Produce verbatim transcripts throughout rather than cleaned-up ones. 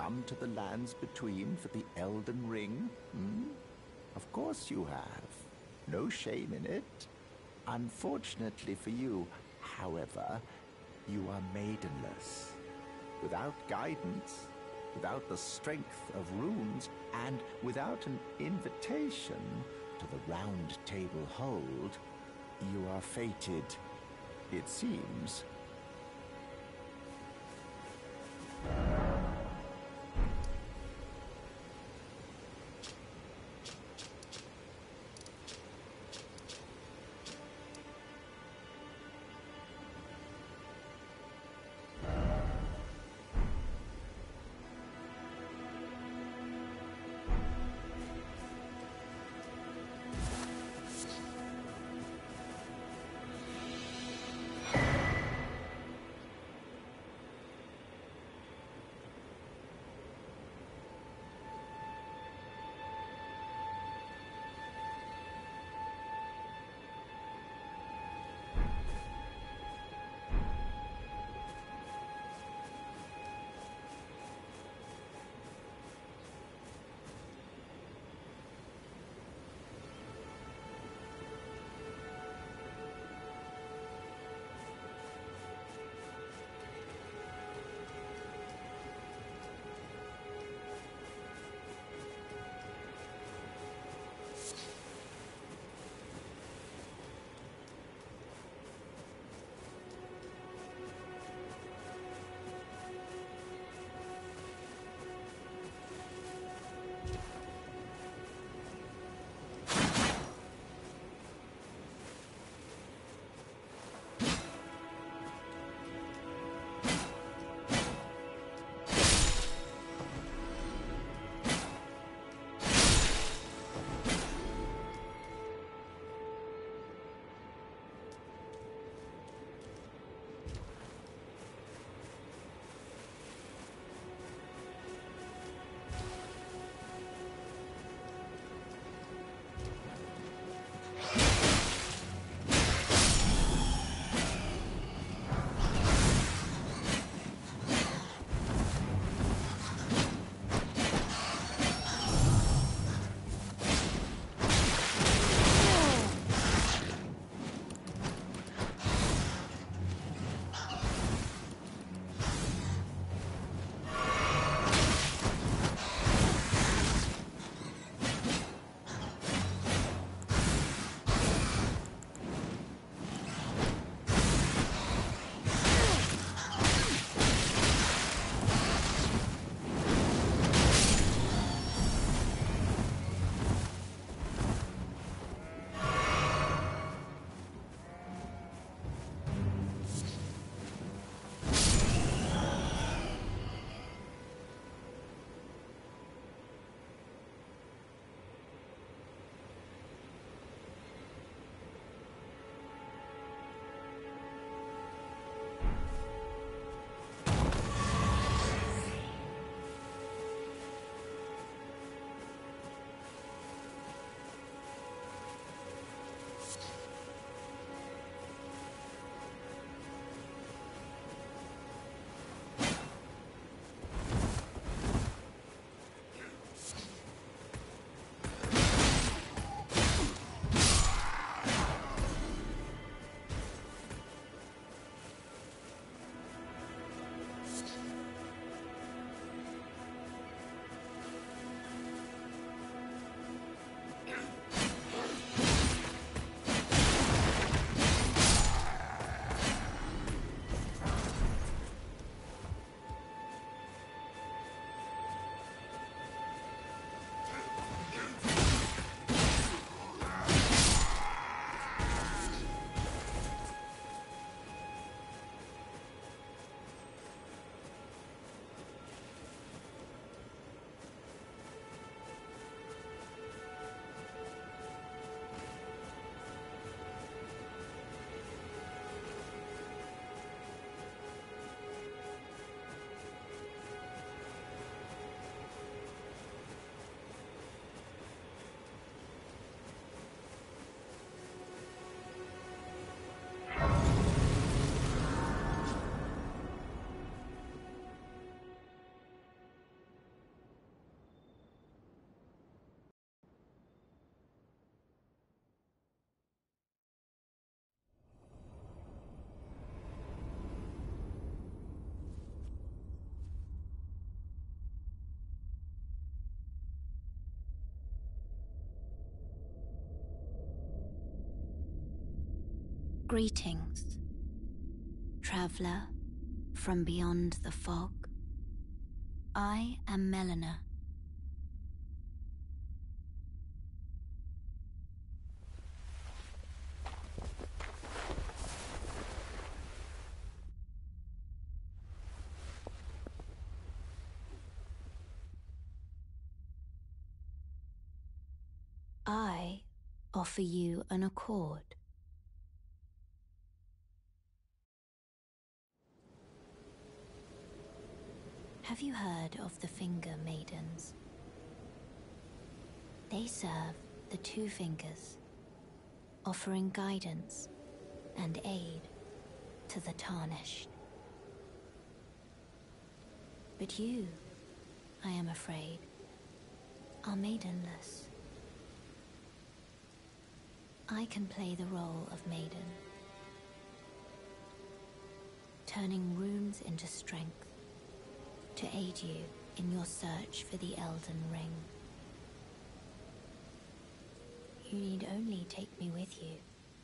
come to the lands between for the Elden Ring? Hmm? Of course you have. No shame in it. Unfortunately for you, however, you are maidenless. Without guidance, without the strength of runes, and without an invitation to the Round Table Hold, you are fated, it seems. Greetings, traveler from beyond the fog. I am Melina. I offer you an accord. Have you heard of the Finger Maidens? They serve the Two Fingers, offering guidance and aid to the Tarnished. But you, I am afraid, are maidenless. I can play the role of maiden, turning runes into strength to aid you in your search for the Elden Ring. You need only take me with you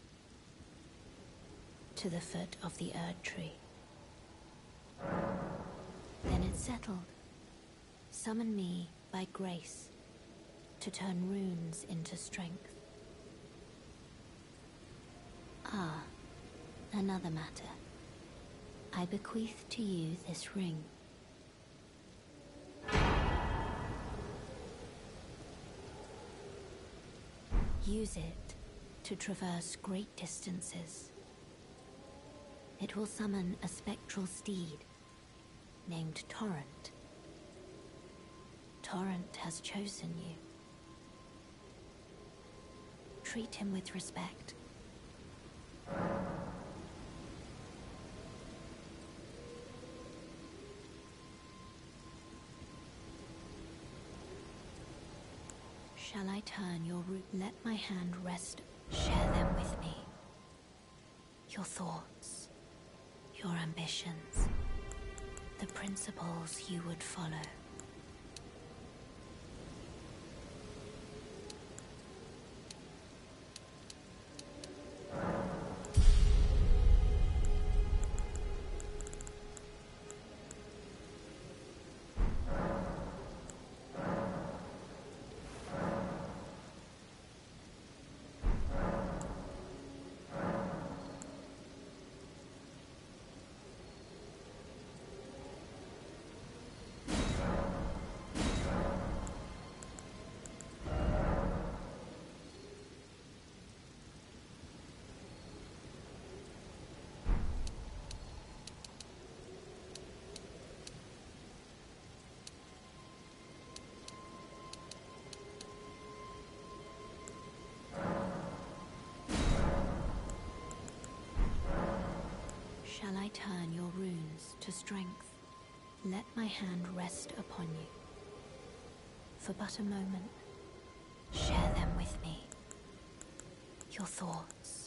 to the foot of the Erd Tree. Then it's settled. Summon me by grace to turn runes into strength. Ah, another matter. I bequeath to you this ring. Use it to traverse great distances. It will summon a spectral steed named Torrent. Torrent has chosen you. Treat him with respect. Shall I turn your root? Let my hand rest. Share them with me. Your thoughts, your ambitions, the principles you would follow. Shall I turn your runes to strength? Let my hand rest upon you. For but a moment, share them with me. Your thoughts.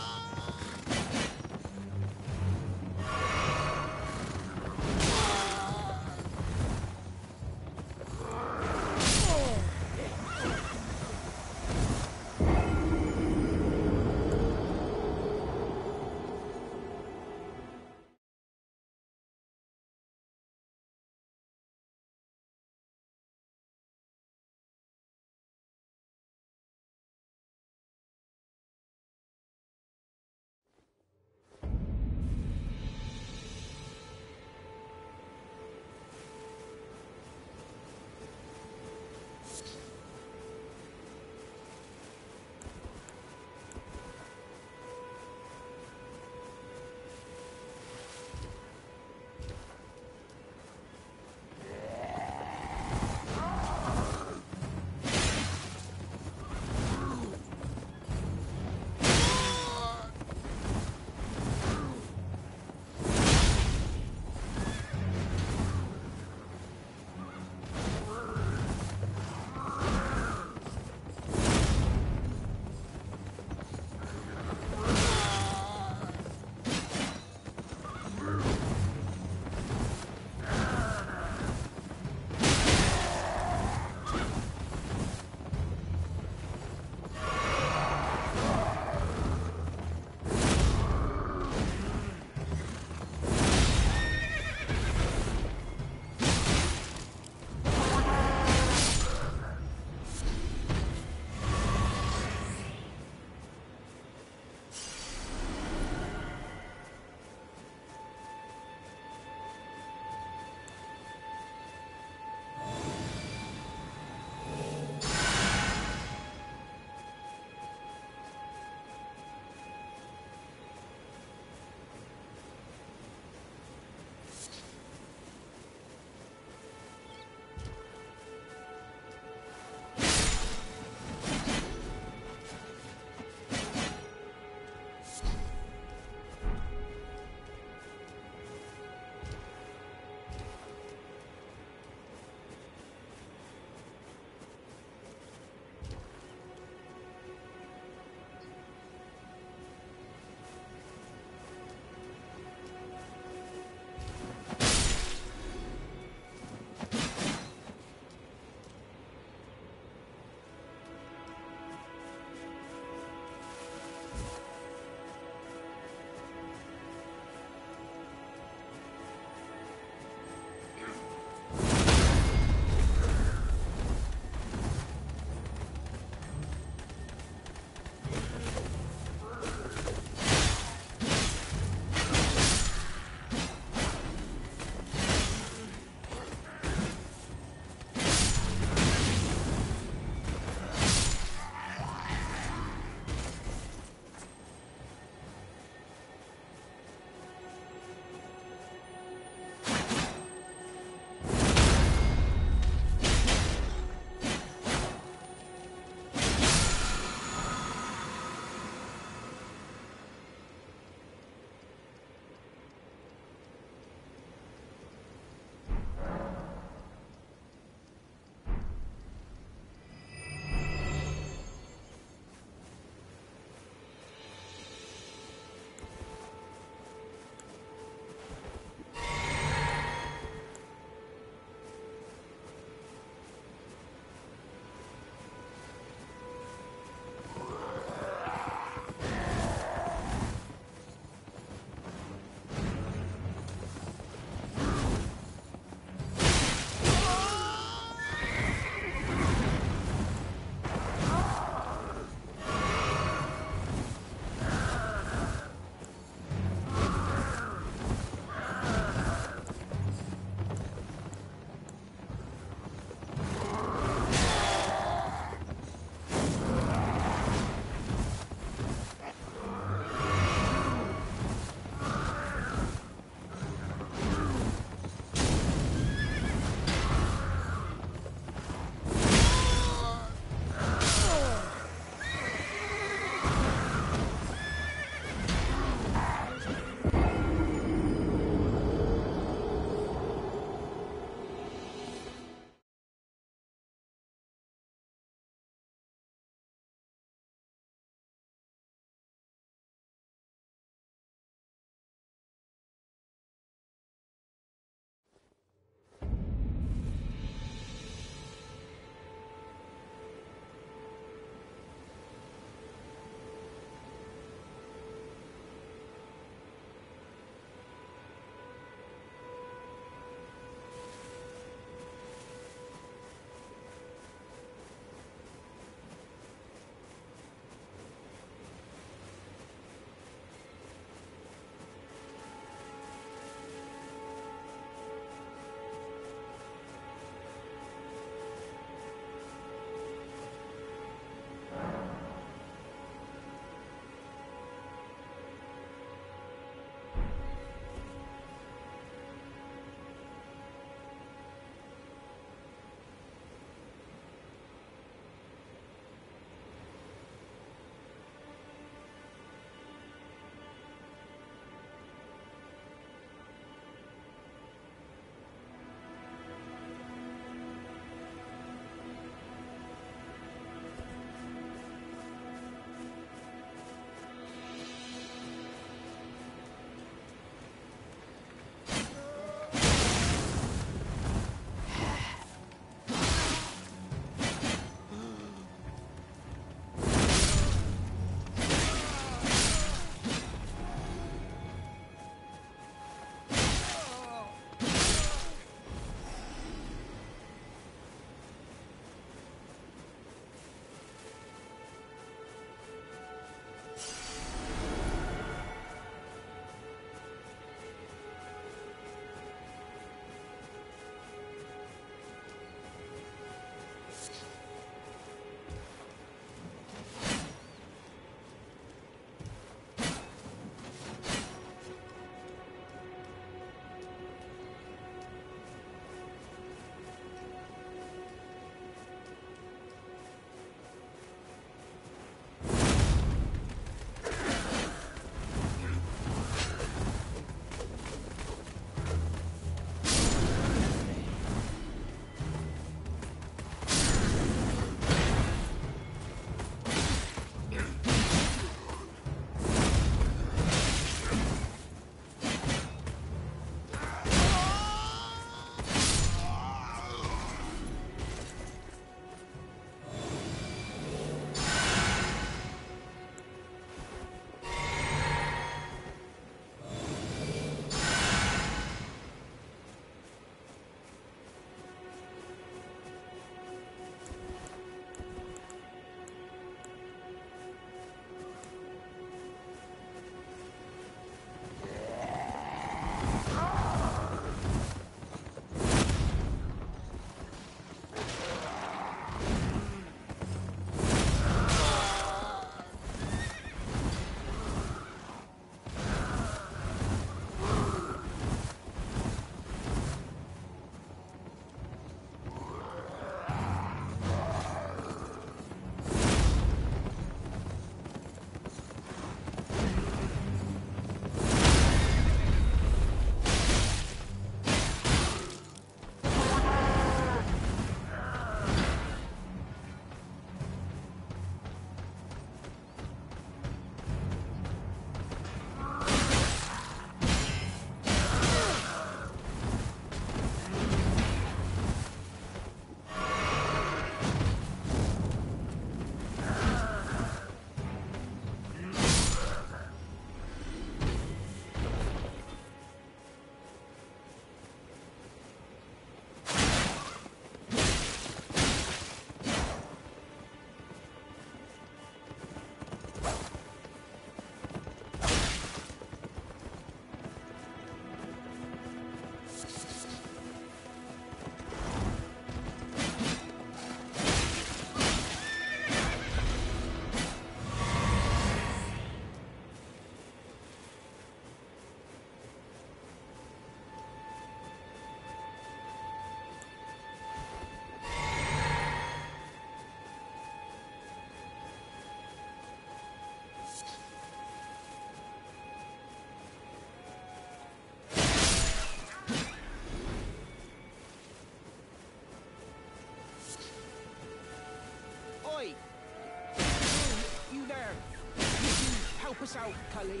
help us out, Cully?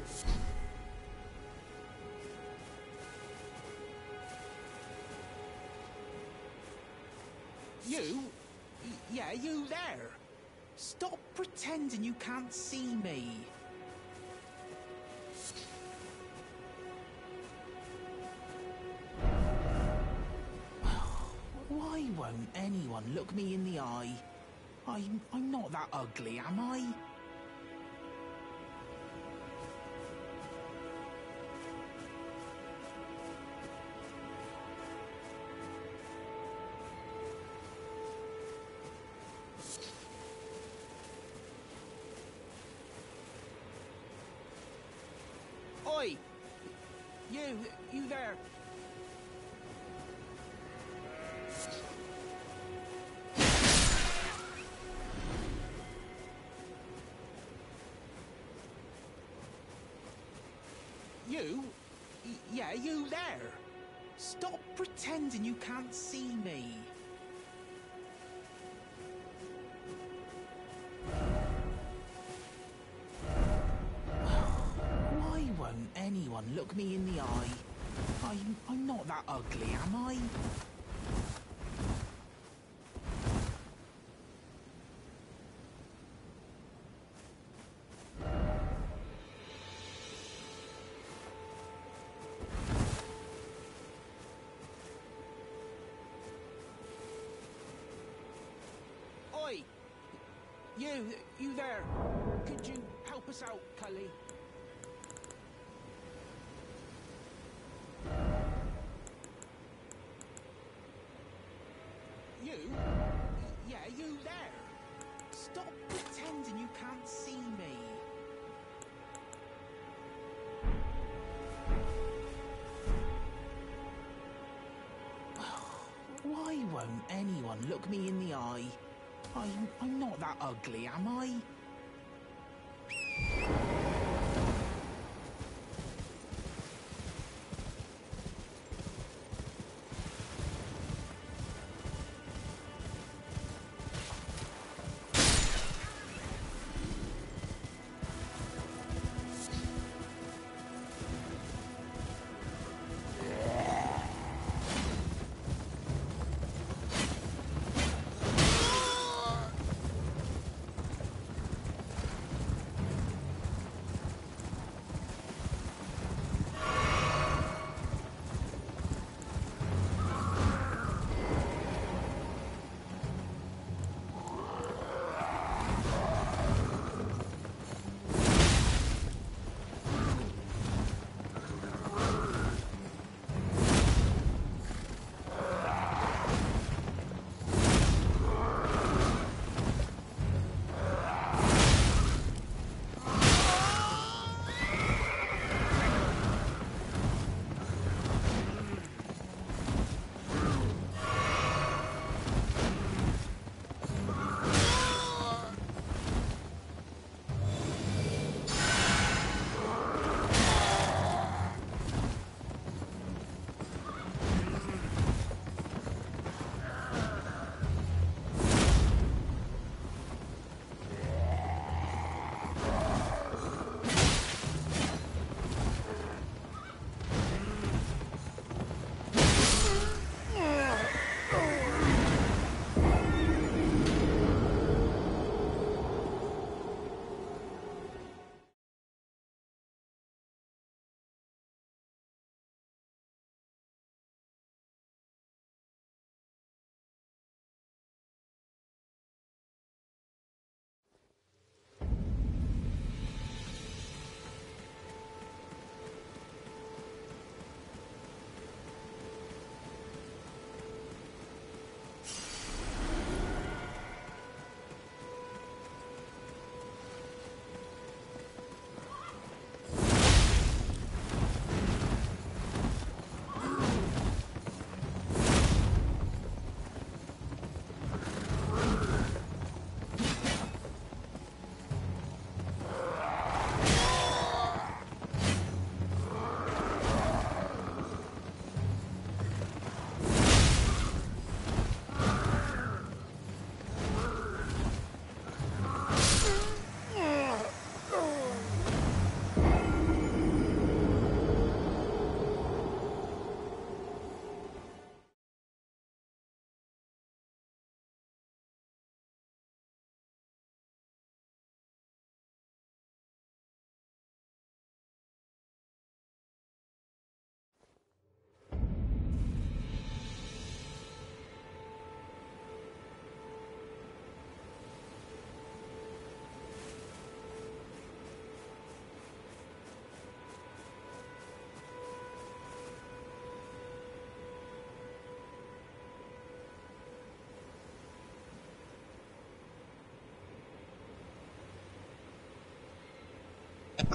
You? Y- yeah, you there? Stop pretending you can't see me. Why won't anyone look me in the eye? I'm, I'm not that ugly, am I? Oi! You, you there? You? Y- yeah, you there? Stop pretending you can't see me. Why won't anyone look me in the eye? I'm, I'm not that ugly, am I? Oi! You, you there? Could you help us out, Cully? You? Yeah, you there? Stop pretending you can't see me. Why won't anyone look me in the eye? I'm, I'm not that ugly, am I?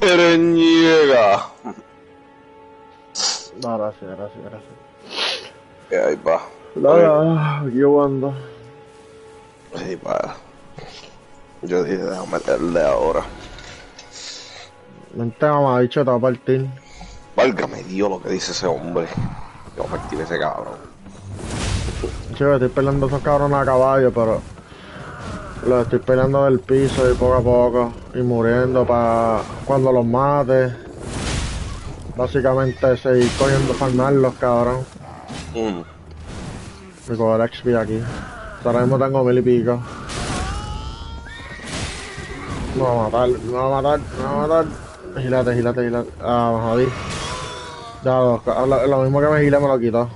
Ereniega. No, gracias, gracias, gracias. Y ahí va. Nada, aquí yo ando. Ahí va. Yo dije, déjame meterle ahora. Vente, mamá, dicho, te va a partir. Válgame Dios lo que dice ese hombre. Yo voy a partir ese cabrón. Chico, estoy peleando a esos cabrones a caballo, pero los estoy peleando del piso y poco a poco. Y muriendo para cuando los mate. Básicamente seguir cogiendo farmarlos, cabrón. Mm. Y coger X P aquí. Ahora mismo tengo mil y pico. Me va a matar, me va a matar, me va a matar. Gílate, gílate, gílate. Ah, me jodí. Ya, lo, lo, lo mismo que me gile me lo quitó.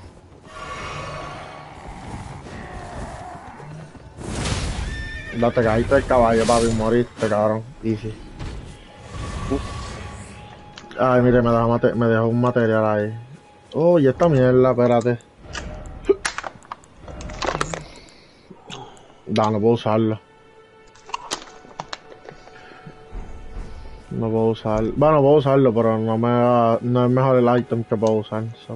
Ya te caíste del caballo, papi, moriste, cabrón. Easy. Ay, mire, me dejó, mate me dejó un material ahí. Oh, y esta mierda, espérate. Da, no puedo usarlo. No puedo usarlo. Bueno, puedo usarlo, pero no me da, no es mejor el item que puedo usar. So,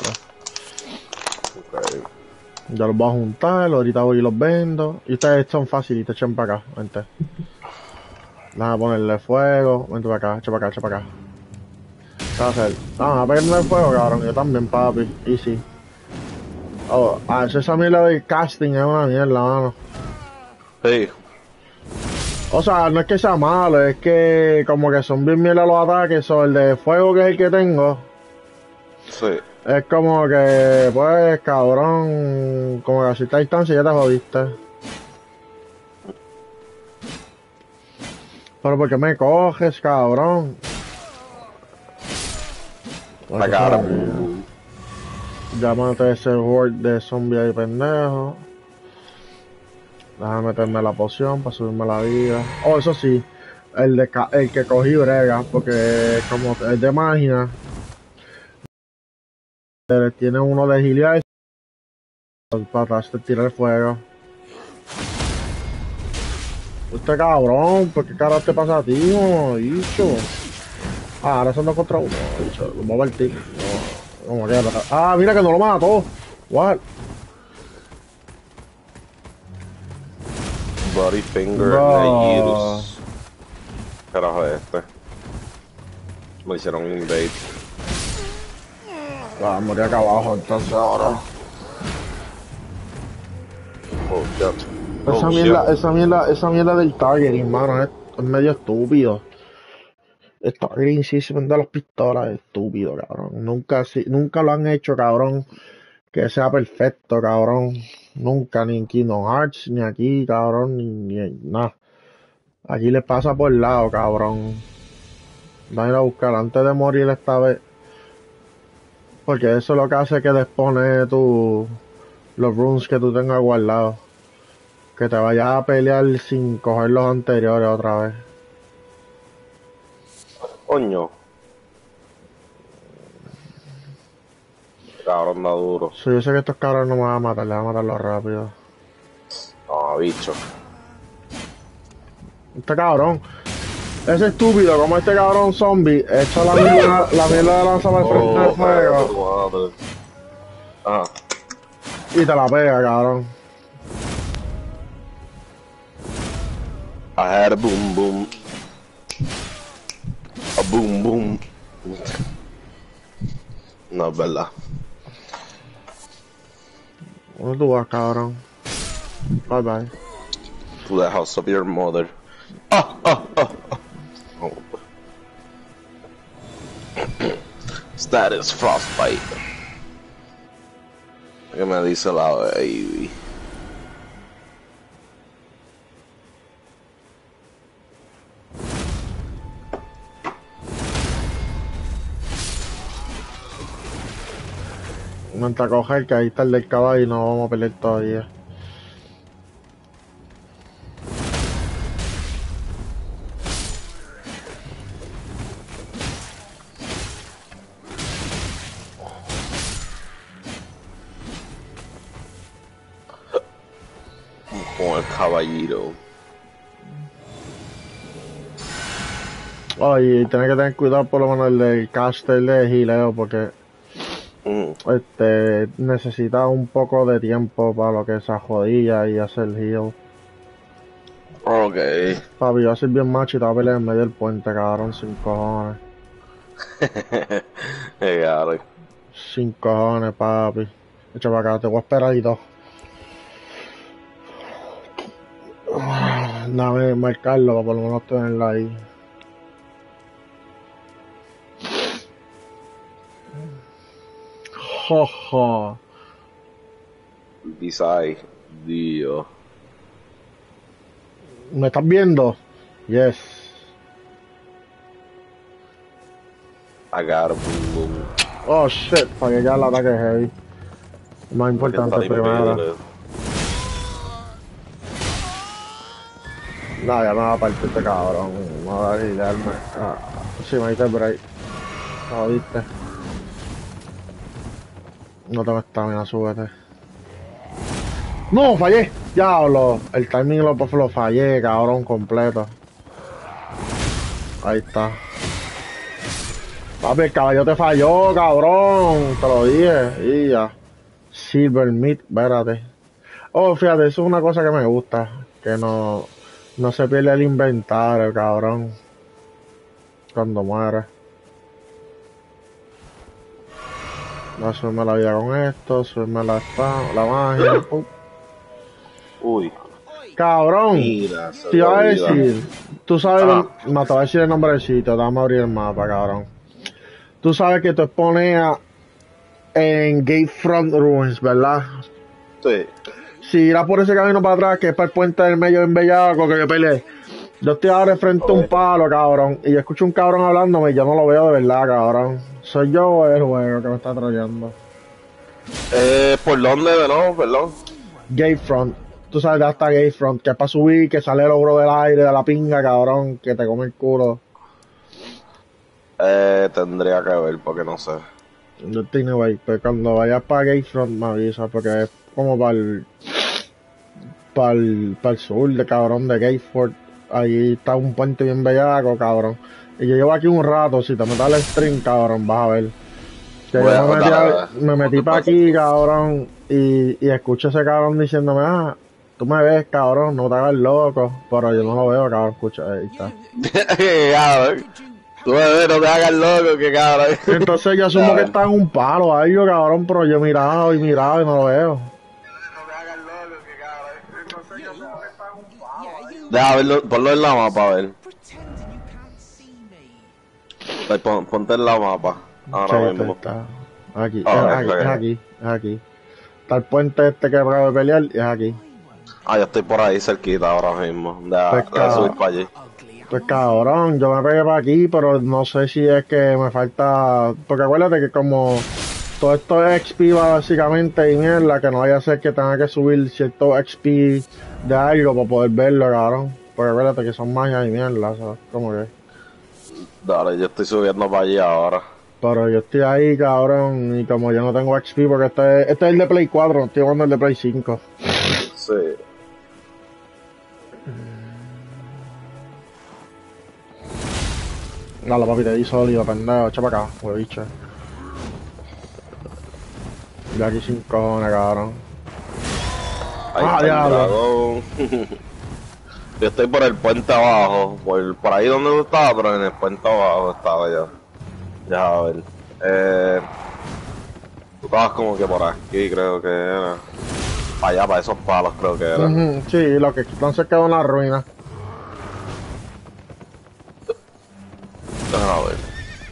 Okay. ya los voy a juntar, ahorita voy y los vendo. Y ustedes son fáciles, echen para acá, vente. Déjame ponerle fuego, vente para acá, echa para acá, echa para acá. ¿Qué va a hacer? Ah, a pegarme el fuego, cabrón, yo también, papi, easy. Oh, ah, esa mierda del casting es una mierda, mano. Sí. O sea, no es que sea malo, es que como que son bien mierda los ataques, o el de fuego que es el que tengo. Sí. Es como que, pues, cabrón, como que a cierta distancia ya te jodiste. Pero ¿por qué me coges, cabrón? La cabrón. Llámate ese horde de zombie ahí, pendejo. Déjame meterme la poción para subirme la vida. Oh, eso sí, el, de el que cogí brega, porque como es de magia, tiene uno de giliar para atrás de tirar fuego. Este cabrón, ¿por qué carajo te pasa a ti, no, bicho? Ah, ahora son dos contra uno, bicho, lo voy a partir. No, como que, ah, mira que no lo mató. What? Bloody Finger No. Neirus. Carajo este. Me hicieron invade. Va a morir acá abajo, entonces ahora. Oh, shit. Esa Oh, mierda, shit. esa mierda, esa mierda del targeting, mano, es, es medio estúpido. El targeting sí se vende las pistolas, es estúpido, cabrón. Nunca, sí, nunca lo han hecho, cabrón, que sea perfecto, cabrón. Nunca, ni en Kingdom Hearts, ni aquí, cabrón, ni, ni nada. Aquí le pasa por el lado, cabrón. Van a ir a buscar antes de morir esta vez. Porque eso es lo que hace que despone tu, los runes que tú tengas guardados. Que te vayas a pelear sin coger los anteriores otra vez. Coño. Cabrón da duro. Sí, yo sé que estos cabrones no me van a matar, les van a matarlo rápido. No, bicho. Este cabrón. Ese estúpido, como este cabrón zombie, echa la mierda, la mierda de lanza para el frente del fuego. Ah. Y te la pega, cabrón. I had a boom boom. A boom boom. No es verdad. ¿Dónde tú vas, cabrón? Bye bye. To the house of your mother. Ah, ah, ah, ah. Oh. Status frostbite. ¿Qué me dice la baby? Mientras coja el que ahí está el del caballo y no vamos a pelear todavía. Con el caballero. Oye, y tienes que tener cuidado por lo menos el del caster de gileo porque Mm. este necesita un poco de tiempo para lo que es esa jodilla y hacer heal. Ok. Papi, yo soy bien macho y te voy a pelear en medio del puente, cabrón, sin cojones. Eh, claro. Sin cojones, papi. Echa para acá, te voy a esperar y todo. Dame marcarlo para por lo menos tenerlo ahí. Jojo. Bisai. Dios. ¿Me estás viendo? Yes. I got a boom boom. Oh shit, para que ya el ataque heavy. Más importante primero. No, ya me va a partir este cabrón. Me va a dar gilearme. Ah, sí, me diste el break. Jodiste. No tengo estamina, súbete. ¡No! ¡Fallé! ¡Diablo! El timing lo, lo fallé, cabrón, completo. Ahí está. Papi, el caballo te falló, cabrón. Te lo dije. Y ya. Silver Meat, espérate. Oh, fíjate, eso es una cosa que me gusta. Que no, no se pierde el inventario, cabrón. Cuando muere. Voy a subirme la vida con esto, subirme la espada, la magia. Uh. Uy. Cabrón, Mira, se te iba a me olvida. decir, tú sabes, Ah. dónde- no te voy a decir el nombre del sitio, dame a abrir el mapa, cabrón. Tú sabes que tú expones en Gatefront Ruins, ¿verdad? Sí. Si irás por ese camino para atrás, que es para el puente del medio en Bellaco, que yo peleé. Yo estoy ahora frente a un Ok. palo, cabrón, y yo escucho un cabrón hablándome y yo no lo veo de verdad, cabrón. ¿Soy yo o es el juego que me está trayendo? Eh, ¿por dónde de nuevo, perdón? Gatefront. Tú sabes de hasta Gatefront, que es para subir, que sale el ogro del aire, de la pinga, cabrón, que te come el culo. Eh, tendría que ver, porque no sé. Yo tengo güey, pero cuando vayas para Gatefront me avisas, porque es como para el, para el, para el sur, de cabrón, de Gateford. Ahí está un puente bien bellaco, cabrón. Y yo llevo aquí un rato, si te metes al stream, cabrón, vas a ver. Que yo Bueno, me metí, dale, a- dale. me metí para aquí, cabrón, y, y escucho a ese cabrón diciéndome, ah, tú me ves, cabrón, no te hagas loco. Pero yo no lo veo, cabrón, escucha, ahí está. Cabrón. Tú bebé, no te hagas loco, que cabrón. Entonces yo asumo que Cabrón. está en un palo ahí, yo, cabrón, pero yo he mirado y mirado y no lo veo. Deja verlo, ponlo en la mapa, a ver. Pretending you can't see me. Ay, pon- ponte en la mapa. Ahora Sí, mismo. está aquí, Ah, es aquí, ok. es aquí, es aquí. Está el puente este que acabo de pelear y es aquí. Ah, yo estoy por ahí cerquita ahora mismo. Deja, Pues, deja cabrón. subir para allí. Ugly. Pues cabrón, yo me pegué para aquí, pero no sé si es que me falta... Porque acuérdate que como todo esto es X P básicamente y mierda, que no vaya a ser que tenga que subir cierto X P de algo para poder verlo, cabrón. Porque acuérdate que son magias y mierda, ¿sabes? Como que... Dale, yo estoy subiendo para allí ahora. Pero yo estoy ahí, cabrón, y como yo no tengo X P, porque este es, este es el de Play cuatro, no estoy jugando el de Play cinco. Sí. Dale, papi, te di sólido, pendejo, echa para acá, hueviche. Yo aquí sin cojones, cabrón. Ahí Ah, está el diablo. dragón. Yo estoy por el puente abajo. Por, por ahí donde tú estabas, pero en el puente abajo estaba ya. Ya, a ver. Eh, tú estabas como que por aquí, creo que era. Para allá, para esos palos, creo que era. Ujú, sí, lo que entonces quedó en la ruina. Déjame ver.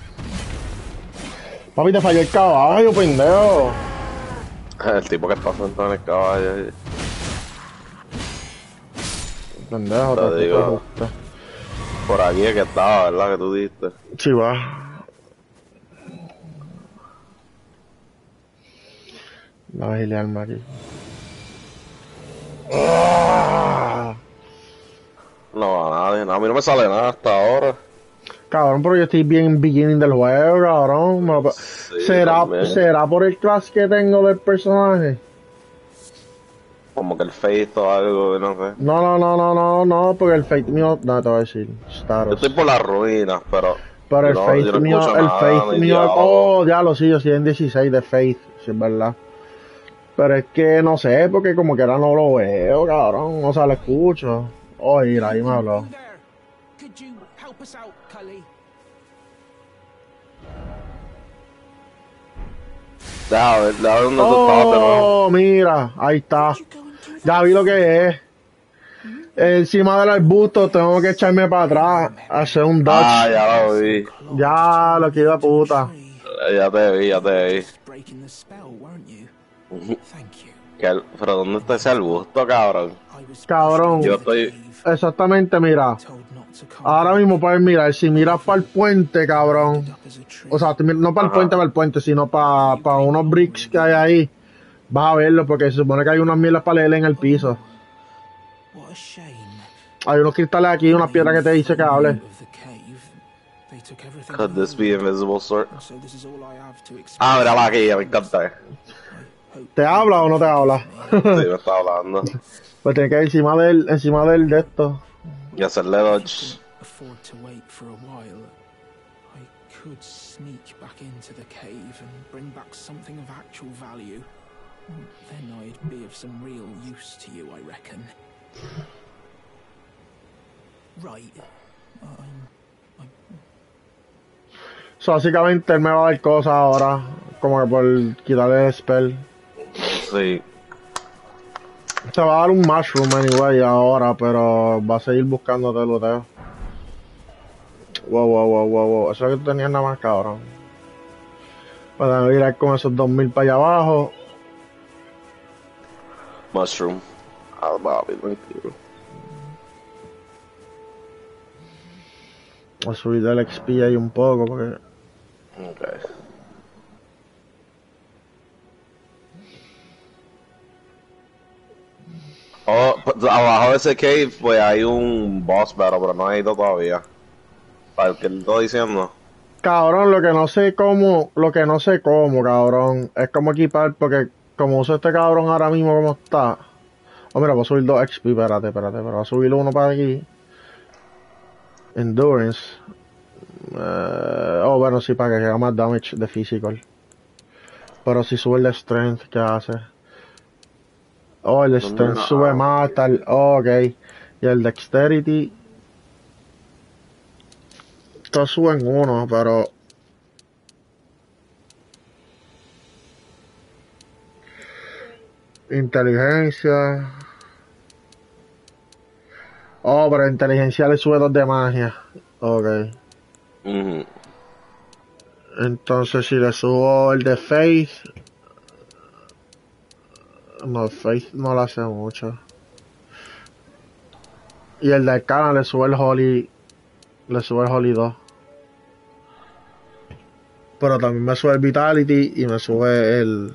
Papi, te falló el caballo, pendejo. El tipo que está sentado en el caballo ahí. Pendejo, Te te te digo. justo. Por aquí es que estaba, ¿verdad? Que tú diste. Sí, va. Voy a gilearme aquí. Ah. No, a nadie. A mí no me sale nada hasta ahora. Cabrón, pero yo estoy bien en beginning del juego, cabrón. Me lo- Sí, ¿Será, también. ¿Será por el class que tengo del personaje? Como que el Faith o algo, no sé. No, no, no, no, no, no, porque el Faith mío, no te voy a decir, Yo Staros. estoy por las ruinas, pero. Pero el no, Faith yo no mío, escucho el nada, Faith ni mío, diálogo. oh, ya lo sí, yo soy en dieciséis de Faith, si es verdad. Pero es que no sé, porque como que ahora no lo veo, cabrón, o sea, lo escucho. Oh, mira, ahí me habló. You there? Could you help us out, Cully? Deja ver, deja ver dónde tú estabas de nuevo. Oh, mira, ahí está. You go and do that. Ya vi lo que es. Encima del arbusto tengo que echarme para atrás, hacer un Ah, dodge. ya lo vi. Ya, lo que iba puta. Eh, Ya te vi, ya te vi. Breaking the spell, weren't you? Thank you. Que el- Pero ¿dónde está ese arbusto, cabrón? I was Cabrón. Yo estoy. Exactamente, mira. told not to come Ahora mismo puedes mirar, si miras para el puente, cabrón. up as a tree. O sea, tú mir- no para el Ajá. puente, para el puente, sino para, para unos bricks que hay ahí. Vas a verlo porque se supone que hay unas mierdas para leer en el piso. What a shame. Hay unos cristales aquí, unas piedras que te dice que hable. Of the cave. They took everything Could this be invisible sword? so this is all I have to explain. Ah, mírala aquí, me encanta. ¿Te habla o no te habla? Sí, me está hablando. Pues tienes que ir encima del, encima del de esto. Y hacerle dodge. Afford to wait for a while. I could sneak back into the cave and bring back something of actual value. Then I'd be of some real use to you, I reckon. Right. I'm, I'm So, básicamente él me va a dar cosas ahora, como que por quitarle el spell. Sí. Te va a dar un mushroom anyway ahora, pero va a seguir buscándote luteo. Wow, wow, wow, wow, wow. Eso es lo que tú tenías nada más, cabrón. Para ir con esos dos mil para allá abajo. Mushroom. Ah, papi, tranquilo. Voy a subir del X P ahí un poco, porque... Ok. Oh, pues, abajo de ese cave, pues hay un boss battle, pero no ha ido todavía. Para el que le estoy diciendo. Cabrón, lo que no sé cómo, lo que no sé cómo, cabrón, es como equipar, porque como uso este cabrón ahora mismo como está. Oh, mira, voy a subir dos X P, espérate, espérate, pero voy a subir uno para aquí. Endurance. Eh, oh, bueno, sí, para que haga más damage de physical. Pero si sube el de strength, ¿qué hace? Oh, el de strength no. sube más, tal. Oh, ok. Y el dexterity. Todos suben uno, pero... Inteligencia. Oh, pero inteligencia le sube dos de magia. Ok. Ujú. Entonces si le subo el de Faith... No, Faith no le hace mucho. Y el de Arcana le sube el Holy... Le sube el Holy dos. Pero también me sube el Vitality y me sube el...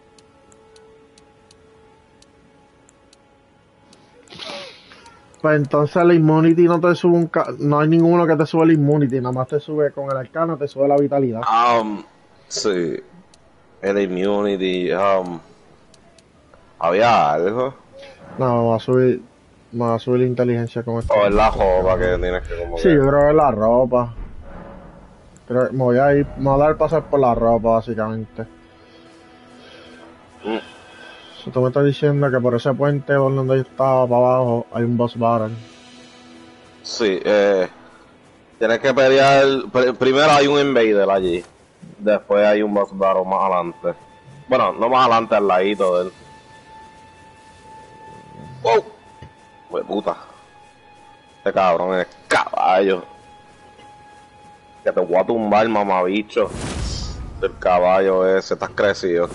Pues entonces la Immunity no te sube un... ca- No hay ninguno que te sube el Immunity, nada más te sube con el Arcana, te sube la Vitalidad. Um, sí. El immunity, um... Había algo. No, me va a subir... Me va a subir la inteligencia con esto. O es la jopa que tienes que como Sí, que... yo creo que es la ropa. Creo que me voy a ir, me voy a dar pasar por la ropa, básicamente. Mm. So, tú me estás diciendo que por ese puente por donde yo estaba, para abajo, hay un boss battle. Sí, eh... Tienes que pelear... pr- Primero hay un invader allí. Después hay un boss battle más adelante. Bueno, no más adelante, al ladito de él. ¡Wow! Pues puta. Este cabrón es caballo. Que te voy a tumbar, mamabicho. El caballo ese, estás crecido.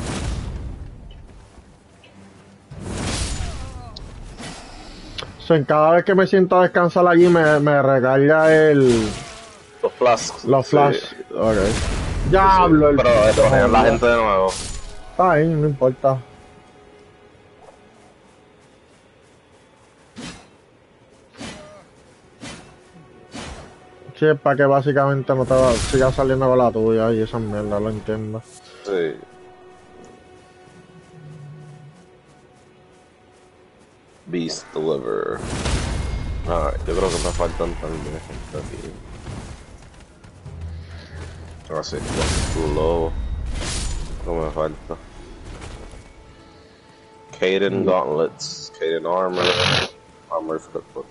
So, en cada vez que me siento a descansar allí, me, me recarga el... Los flasks. Los sí. flash. Ok. Diablo, el... Pero esto es la gente de nuevo. Está bien, no importa. Sí, es para que básicamente no te va, sigas saliendo con la tuya y esa mierda, lo entiendo. Sí. Beast Deliver. Ah, yo creo que me faltan también gente aquí. Así que lobo. No me falta. Kaden Gauntlets. Kaden Armor. Armor Flipfoot.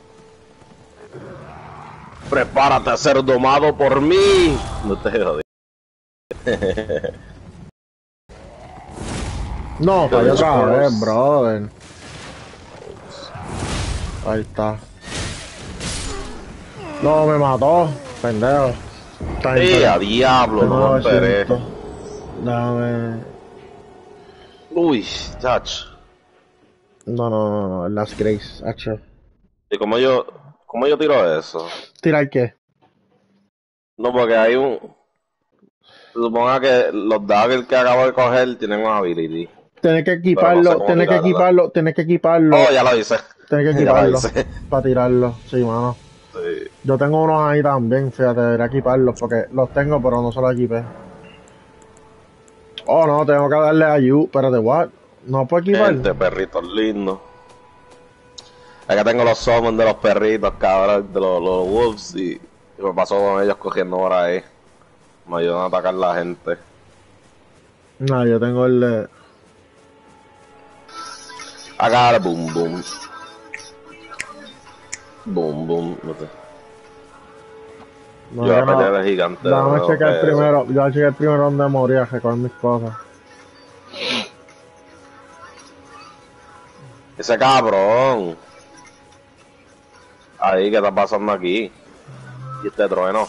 Prepárate a ser domado por mí. No te jodí. No, falló otra vez, brother. Ahí está. No, me mató, pendejo. ¡Eh, a diablo! No me esperé. Dame. Uy, chach. No, no, no, no, las Grace, hacho. ¿Y cómo yo, cómo yo tiro eso? ¿Tirar qué? No, porque hay un... Suponga que los daggers que acabo de coger tienen una ability. Tienes que Pero no sé equiparlo, cómo tienes que tirarla. equiparlo, tienes que equiparlo. Oh, ya lo hice. Tienes que Ya lo equiparlo hice. para tirarlo, sí, mano. Sí. Yo tengo unos ahí también, fíjate, debería equiparlos porque los tengo, pero no se los equipé. Oh, no, tengo que darle a You. Espérate, what? ¿No puedo equipar? Gente, perritos lindos. Acá tengo los summons de los perritos, cabrón, de los, los wolves y, y me pasó con ellos cogiendo por ahí. Me ayudan a atacar la gente. No, yo tengo el de... Acá, boom, boom. Boom, boom, no sé. No, Yo voy a no, pelear al gigante. Déjame de nuevo, checar que- primero, yo voy a checar primero dónde moría, recoger mis cosas. Ese cabrón. Ahí, ¿qué está pasando aquí? Y este trueno.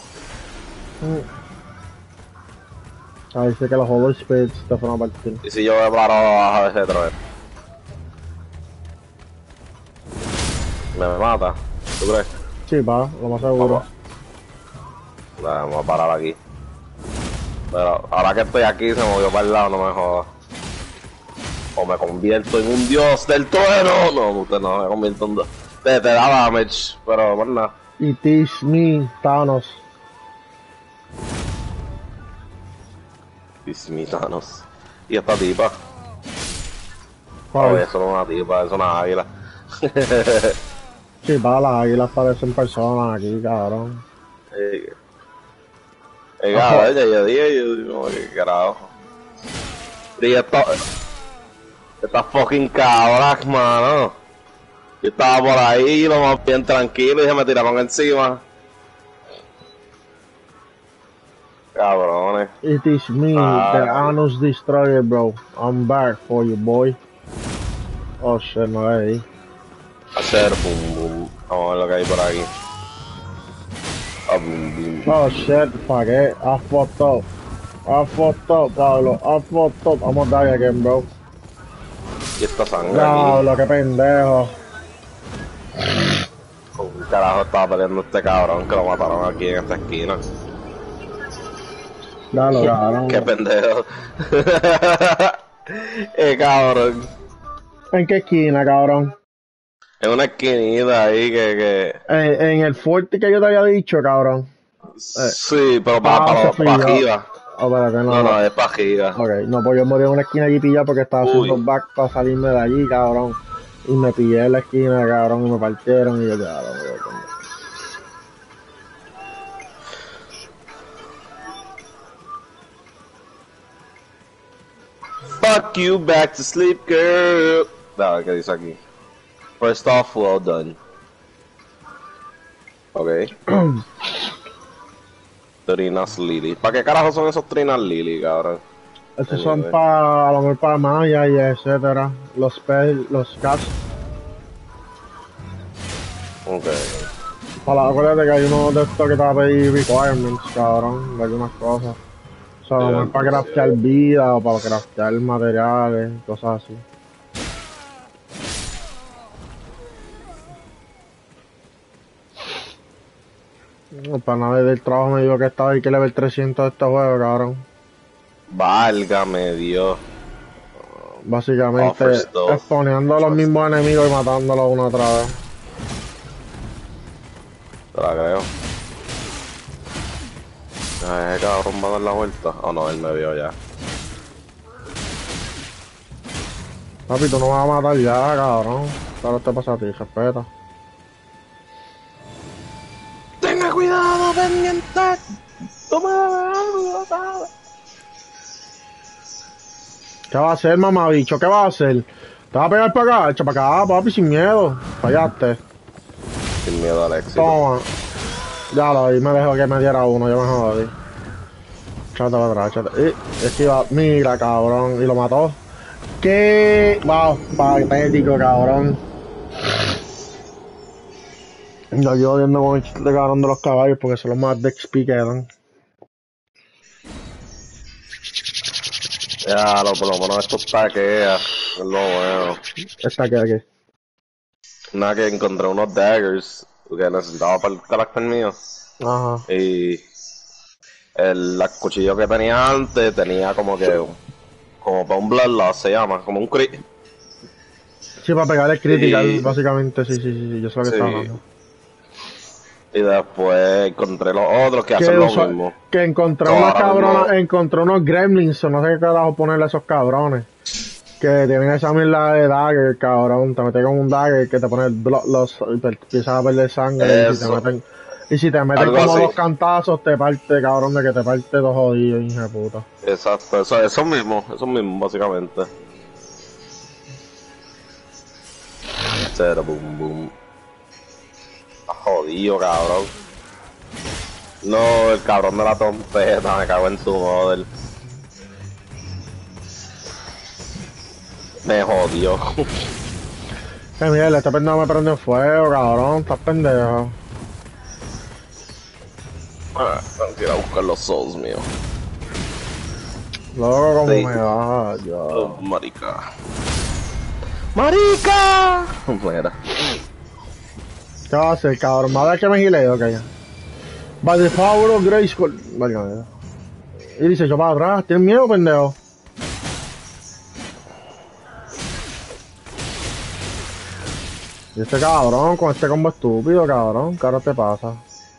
Ah, dice que los Holy Spirits te fueron a partir. ¿Y si yo me paro abajo de ese trueno? ¿Me mata? ¿Tú crees? Sí, va, lo más seguro. Dale, vamos a parar aquí. Pero ahora que estoy aquí se movió para el lado, no me jodas. O me convierto en un dios del trueno. No, usted no, me convierto en un dios. Te, te da damage, pero bueno, nada. Y teach me, Thanos. Dismitanos. Y esta tipa. ¿Cuál? Oye, eso no es una tipa, eso es una águila. Sí, va, las águilas parecen personas aquí, cabrón. Eh, eh, cabrón, ya yo dije, yo digo, qué carajo. Y esto, estas fucking cabras, mano. Yo estaba por ahí, lo más bien tranquilo, y se me tiraron encima. Cabrones. It is me, Ah, the sí. Anus Destroyer, bro. I'm back for you, boy. Oh shit, no le di. Hacer boom boom. Vamos a ver lo que hay por aquí. Ah, boom boom. Oh shit, fuck it. I fucked up. I fucked up, Pablo. I fucked up. I'm gonna die again, bro. Y esta sangre aquí. Pablo, qué pendejo. Con un carajo estaba peleando este cabrón que lo mataron aquí en esta esquina. Dale, cabrón. Qué pendejo. eh, cabrón. ¿En qué esquina, cabrón? En una esquinita ahí que... que... Eh, en el fuerte que yo te había dicho, cabrón. Sí, pero para, Ah, para, se para, para fijó. arriba. Oh, espérate, no, No, no. no, es para arriba. Ok, no, pues yo morí en una esquina aquí pillado porque estaba Uy. haciendo back para salirme de allí, cabrón. Y me pillé en la esquina, cabrón, y me partieron y yo, cabrón, me voy. Fuck you, back to sleep, girl. Dale, ¿qué dice aquí? First off, well done. Ok. Trinas Lily. ¿Para qué carajo son esos Trinas Lily, cabrón? Estos son Anyway. para, a lo mejor para Maya y etcétera. Los spells, los cast. Ok. Para, acuérdate que hay uno de estos que te va a pedir requirements, cabrón, de algunas cosas. O sea, a lo mejor para craftear vida o para craftear materiales, cosas así. El pana del trabajo me dijo que estaba ahí que level trescientos de este juego, cabrón. Válgame Dios. Básicamente, Offers those. exponeando a los mismos enemigos y matándolos una otra vez. Te la creo. Ay, ese cabrón va a dar la vuelta. Oh no, él me vio ya. Papi, tú no me vas a matar ya, cabrón. Ahora te pasa a ti, respeta. Tenga cuidado, pendiente. Toma algo, ¿sabes? ¿Qué va a hacer, mamabicho? ¿Qué va a hacer? ¿Te vas a pegar para acá? Echa para acá, papi, sin miedo. Fallaste. Sin miedo al éxito. Toma. Ya lo vi, me dejó que me diera uno, yo me jodí. Chate para atrás, chate. Y esquiva, mira, cabrón, y lo mató. ¿Qué? Wow, patético, cabrón. No, yo viendo con el chiste de cabrón de los caballos porque son los más de X P que dan. Ya, lo, por lo menos esto taquea. Es lo bueno. Esta que aquí. Nada, que encontré unos daggers que necesitaba para el carácter mío. Ajá. Y el la cuchillo que tenía antes tenía como que como para un bloodloss se llama, como un crit. Sí, para pegarle critical, Y- básicamente, sí, sí, sí, sí, yo sé lo que Sí. estaba hablando. Y después encontré los otros que Que, hacen lo usa- mismo. que encontré So, unas ahora cabronas, mismo- encontré unos gremlins, o no sé qué carajo ponerle a esos cabrones. Que tienen esa mierda de dagger, cabrón. Te metes con un dagger que te pone el blo- los, y te empiezas a perder sangre. Y si te Eso. meten, y si te meten Algo como así. dos cantazos, te parte, cabrón, de que te parte dos jodidos, hija de puta. Exacto, eso, eso mismo, eso mismo básicamente. Cero, boom, boom. Está jodido, cabrón. No, el cabrón de la trompeta, me cago en tu model. Me jodió. Que mierda, este pendejo me prende en fuego, cabrón. Estás pendejo. Ah, tengo que ir a buscar los souls míos. Loco, como Sí. me va, Oh, yo. marica. ¡Marica! Mira. ¿Qué va a hacer, cabrón? ¿Va a ver que me gileo, que ya? By the power of Grayskull. Vale, vale. Y dice, yo para atrás. ¿Tienes miedo, pendejo? Y este cabrón, con este combo estúpido, cabrón. ¿Qué ahora te pasa?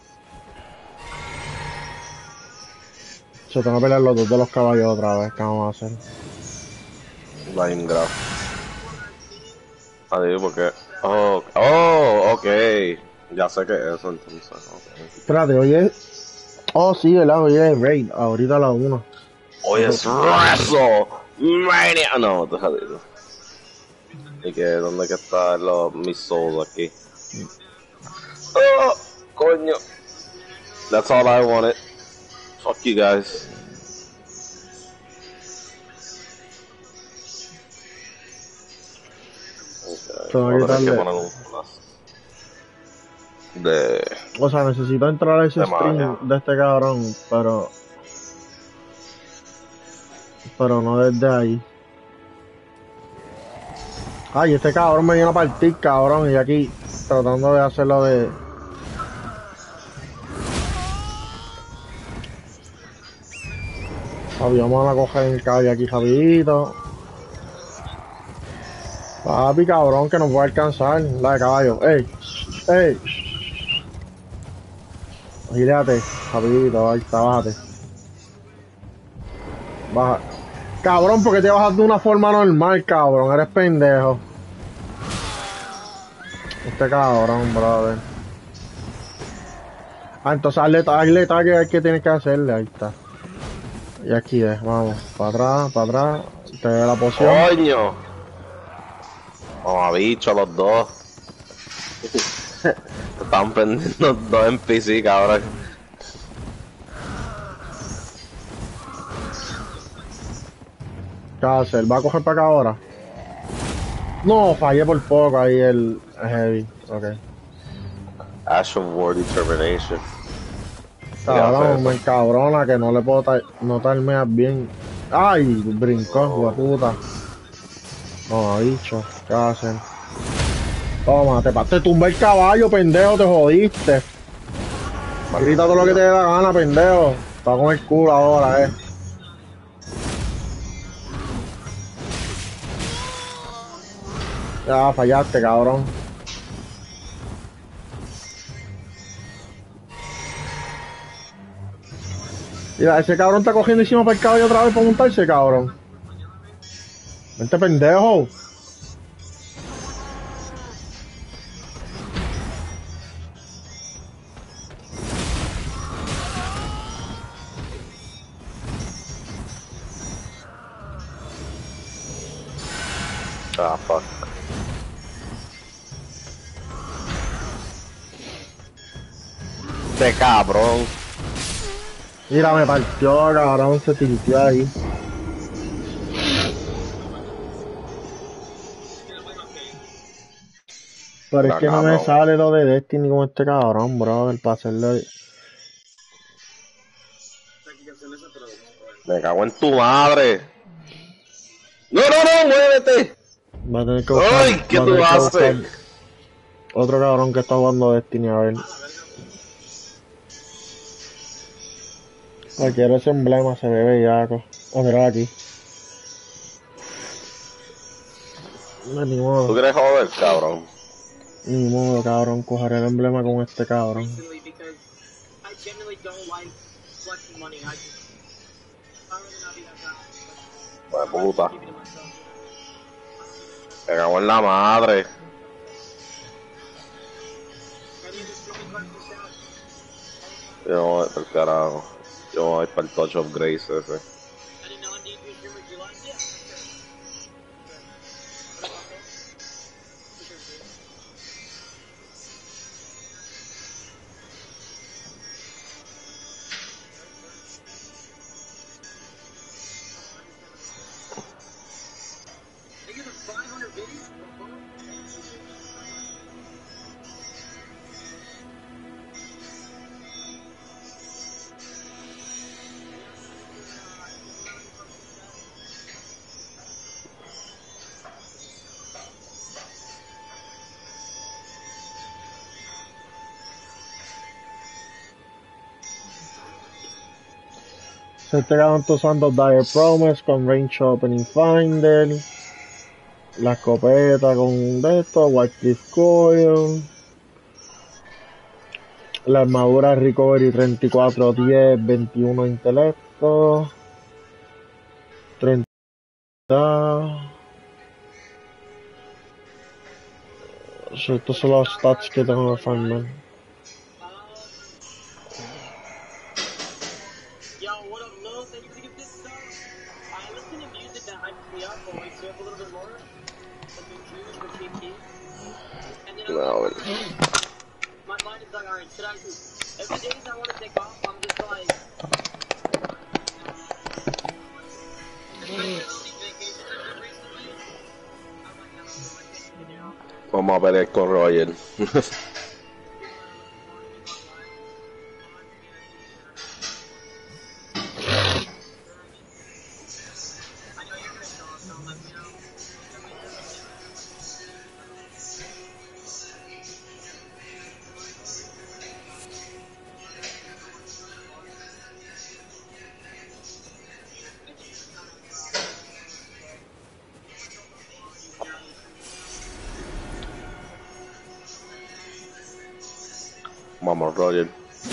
Se tengo que pelear los dos de los caballos otra vez. ¿Qué vamos a hacer? Line graph. Adiós, porque. Oh, oh, ok. Ya sé que es eso entonces. Okay. Espérate, oye. Oh, sí, ¿verdad? Oye, Raid. Ahorita a la una. Oye, es WrestleMania. No, te jodido. ¿Y que dónde que están los mis souls aquí? Oh, coño. That's all I wanted. Fuck you guys. Okay, Tengo que voy a tener que quitarle- poner un plus de. O sea, necesito entrar a ese De stream magia. de este cabrón, pero... Pero no desde ahí. Ay, este cabrón me viene a partir, cabrón, y aquí tratando de hacerlo de... Papi, vamos a coger el caballo aquí rapidito. Papi, cabrón, que nos va a alcanzar. La de caballo. ¡Ey! ¡Ey! Gírate, rapidito, ahí está, bájate. Baja. Cabrón, porque te bajas de una forma normal, cabrón. Eres pendejo. Este cabrón, brother. Ah, entonces hazle, hazle tag al que tienes que hacerle. Ahí está. Y aquí es, vamos. Para atrás, para atrás. Te doy la poción. ¡Coño! Vamos a bicho los dos. Están prendiendo dos N P C, cabrón. ¿Qué va a hacer? ¿Va a coger para acá ahora? No, fallé por poco ahí el heavy. Ok. Ash of War Determination. Cabrón, Ya, me encabrona que no le puedo ta- no tarmear bien. Ay, brincó, hueputa. No, bicho, ¿qué va a hacer? Toma, te, pa- te tumbé el caballo, pendejo, te jodiste. Grita todo lo que te dé la gana, pendejo. Está con el culo ahora, eh. Ya, fallaste, cabrón. Mira, ese cabrón está cogiendo encima para el caballo otra vez para montarse, cabrón. Vente, pendejo. Ah, fuck. Este cabrón. Mira, me partió, cabrón, se tiltió ahí. Pero es Mira, que no me cabrón. sale lo de Destiny con este cabrón, brother, para hacerlo. Me cago en tu madre. No, no, no, muévete. Va a tener que buscar, Ay, ¿qué va a tú tener que buscar haces? otro cabrón que está jugando Destiny, a ver. Cualquier ese emblema se ve bellaco. A ver aquí. No, ni ¿Tú modo, quieres joder, cabrón? ni modo, cabrón, coger el emblema con este cabrón. Pues puta. Me cago en la madre. Yo voy para el carajo. Yo voy para el Touch of Grace ese. Este cabrón está usando Dire Promise con Range Opening Finder. La escopeta con de esto, Whitecliff Coil. La armadura Recovery treinta y cuatro diez, veintiuno intelecto. treinta. Estos son los stats que tengo que farmar. No, a ver. Vamos a pelear con Roger. Vamos, Roger.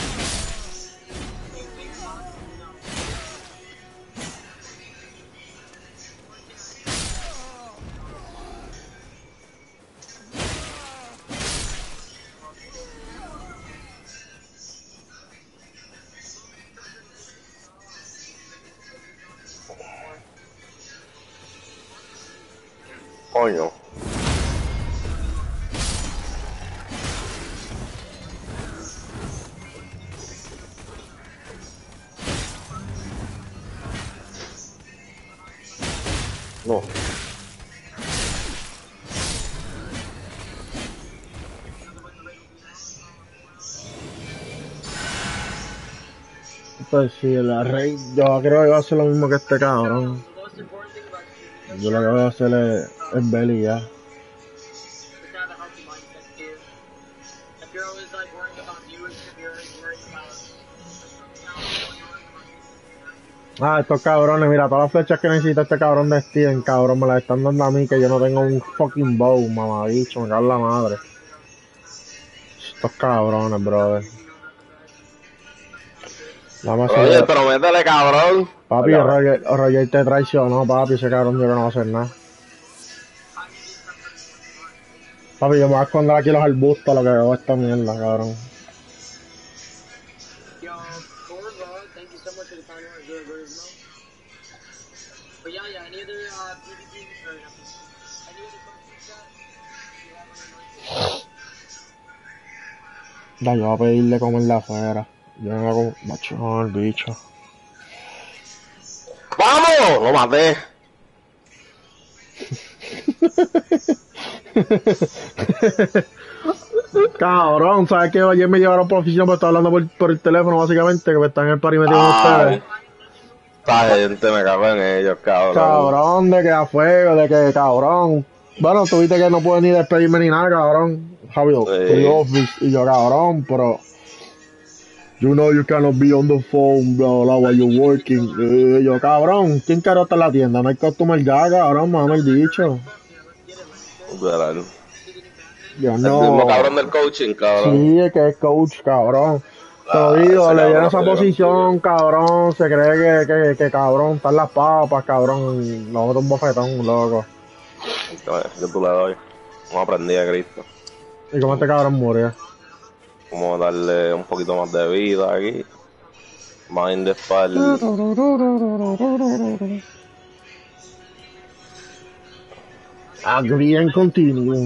Coño. No. Pues sí, la rey, yo creo que va a hacer lo mismo que este cabrón. Yo lo que voy a hacer es, es Belly ya. Ah, estos cabrones, mira, todas las flechas que necesita este cabrón de Steven, cabrón, me las están dando a mí, que yo no tengo un fucking bow, mamabicho, me cago en la madre. Estos cabrones, brother. Vamos a Roger, seguir. pero métele, cabrón. Papi, Acá. Roger, Roger te traicionó, papi, ese cabrón yo que no va a hacer nada. Papi, yo me voy a esconder aquí los arbustos, lo que veo esta mierda, cabrón. Da, yo voy a pedirle comer la afuera. Yo no hago macho, el bicho. ¡Vamos! Lo maté. Cabrón, ¿sabes qué? Ayer me llevaron por la oficina porque estaba hablando por, por el teléfono, básicamente, que me están en el party metido con ustedes. Ay, esta gente me cago en ellos, cabrón. Cabrón, de que a fuego, de que cabrón. Bueno, tú viste que no puedes ni despedirme ni nada, cabrón. Javier, Sí. to the office. Y yo, cabrón, pero. You know you cannot be on the phone, blah, blah, while you're working. Y yo, cabrón, ¿quién caro está en la tienda? No hay customer ya, cabrón, mame el bicho. Literal. Yo El mismo no. cabrón del coaching, cabrón. Sí, es que es coach, cabrón. Te lo Ah, digo, ese le dieron cabrón esa se lleva posición, contigo. cabrón. Se cree que, que, que cabrón, están las papas, cabrón. Lo otro un bofetón, loco. Yo tú le doy. No aprendí a Cristo. ¿Y cómo este cabrón murió? Vamos a darle un poquito más de vida aquí. Mind the spell. Agree and continue.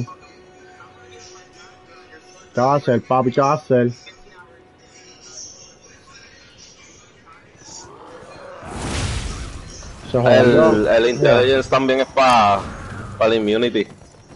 ¿Qué va a hacer, papi? ¿Qué va a hacer? Se jodió. El, el intelligence también es para pa la immunity.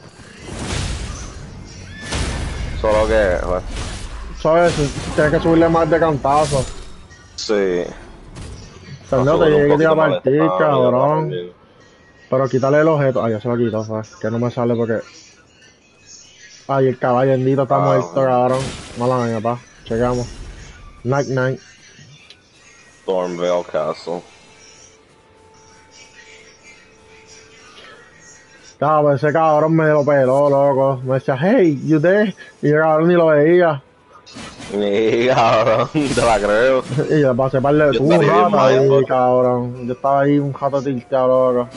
Solo que, bueno, ¿Sabes? Tienes que subirle más de cantazo. sí. Pero te Sube un llegué que te iba a poquito más de partir, stamina, cabrón. también. Pero quítale el objeto. Ay, ya se lo quito, ¿sabes? Que no me sale porque... Ay, el caballo bendito está Ah, muerto, bueno. cabrón. Mala mía, pa. Chequeamos. Night, night. Thornvale Castle. Cabrón, ese cabrón me lo peló, loco. Me decía, hey, you there? Y yo, cabrón, ni lo veía. Ni cabrón, te la creo. Y yo pasé par de Yo tú un estaría bien rato ahí, mindfuck. cabrón. Yo estaba ahí un rato tilteado, loco.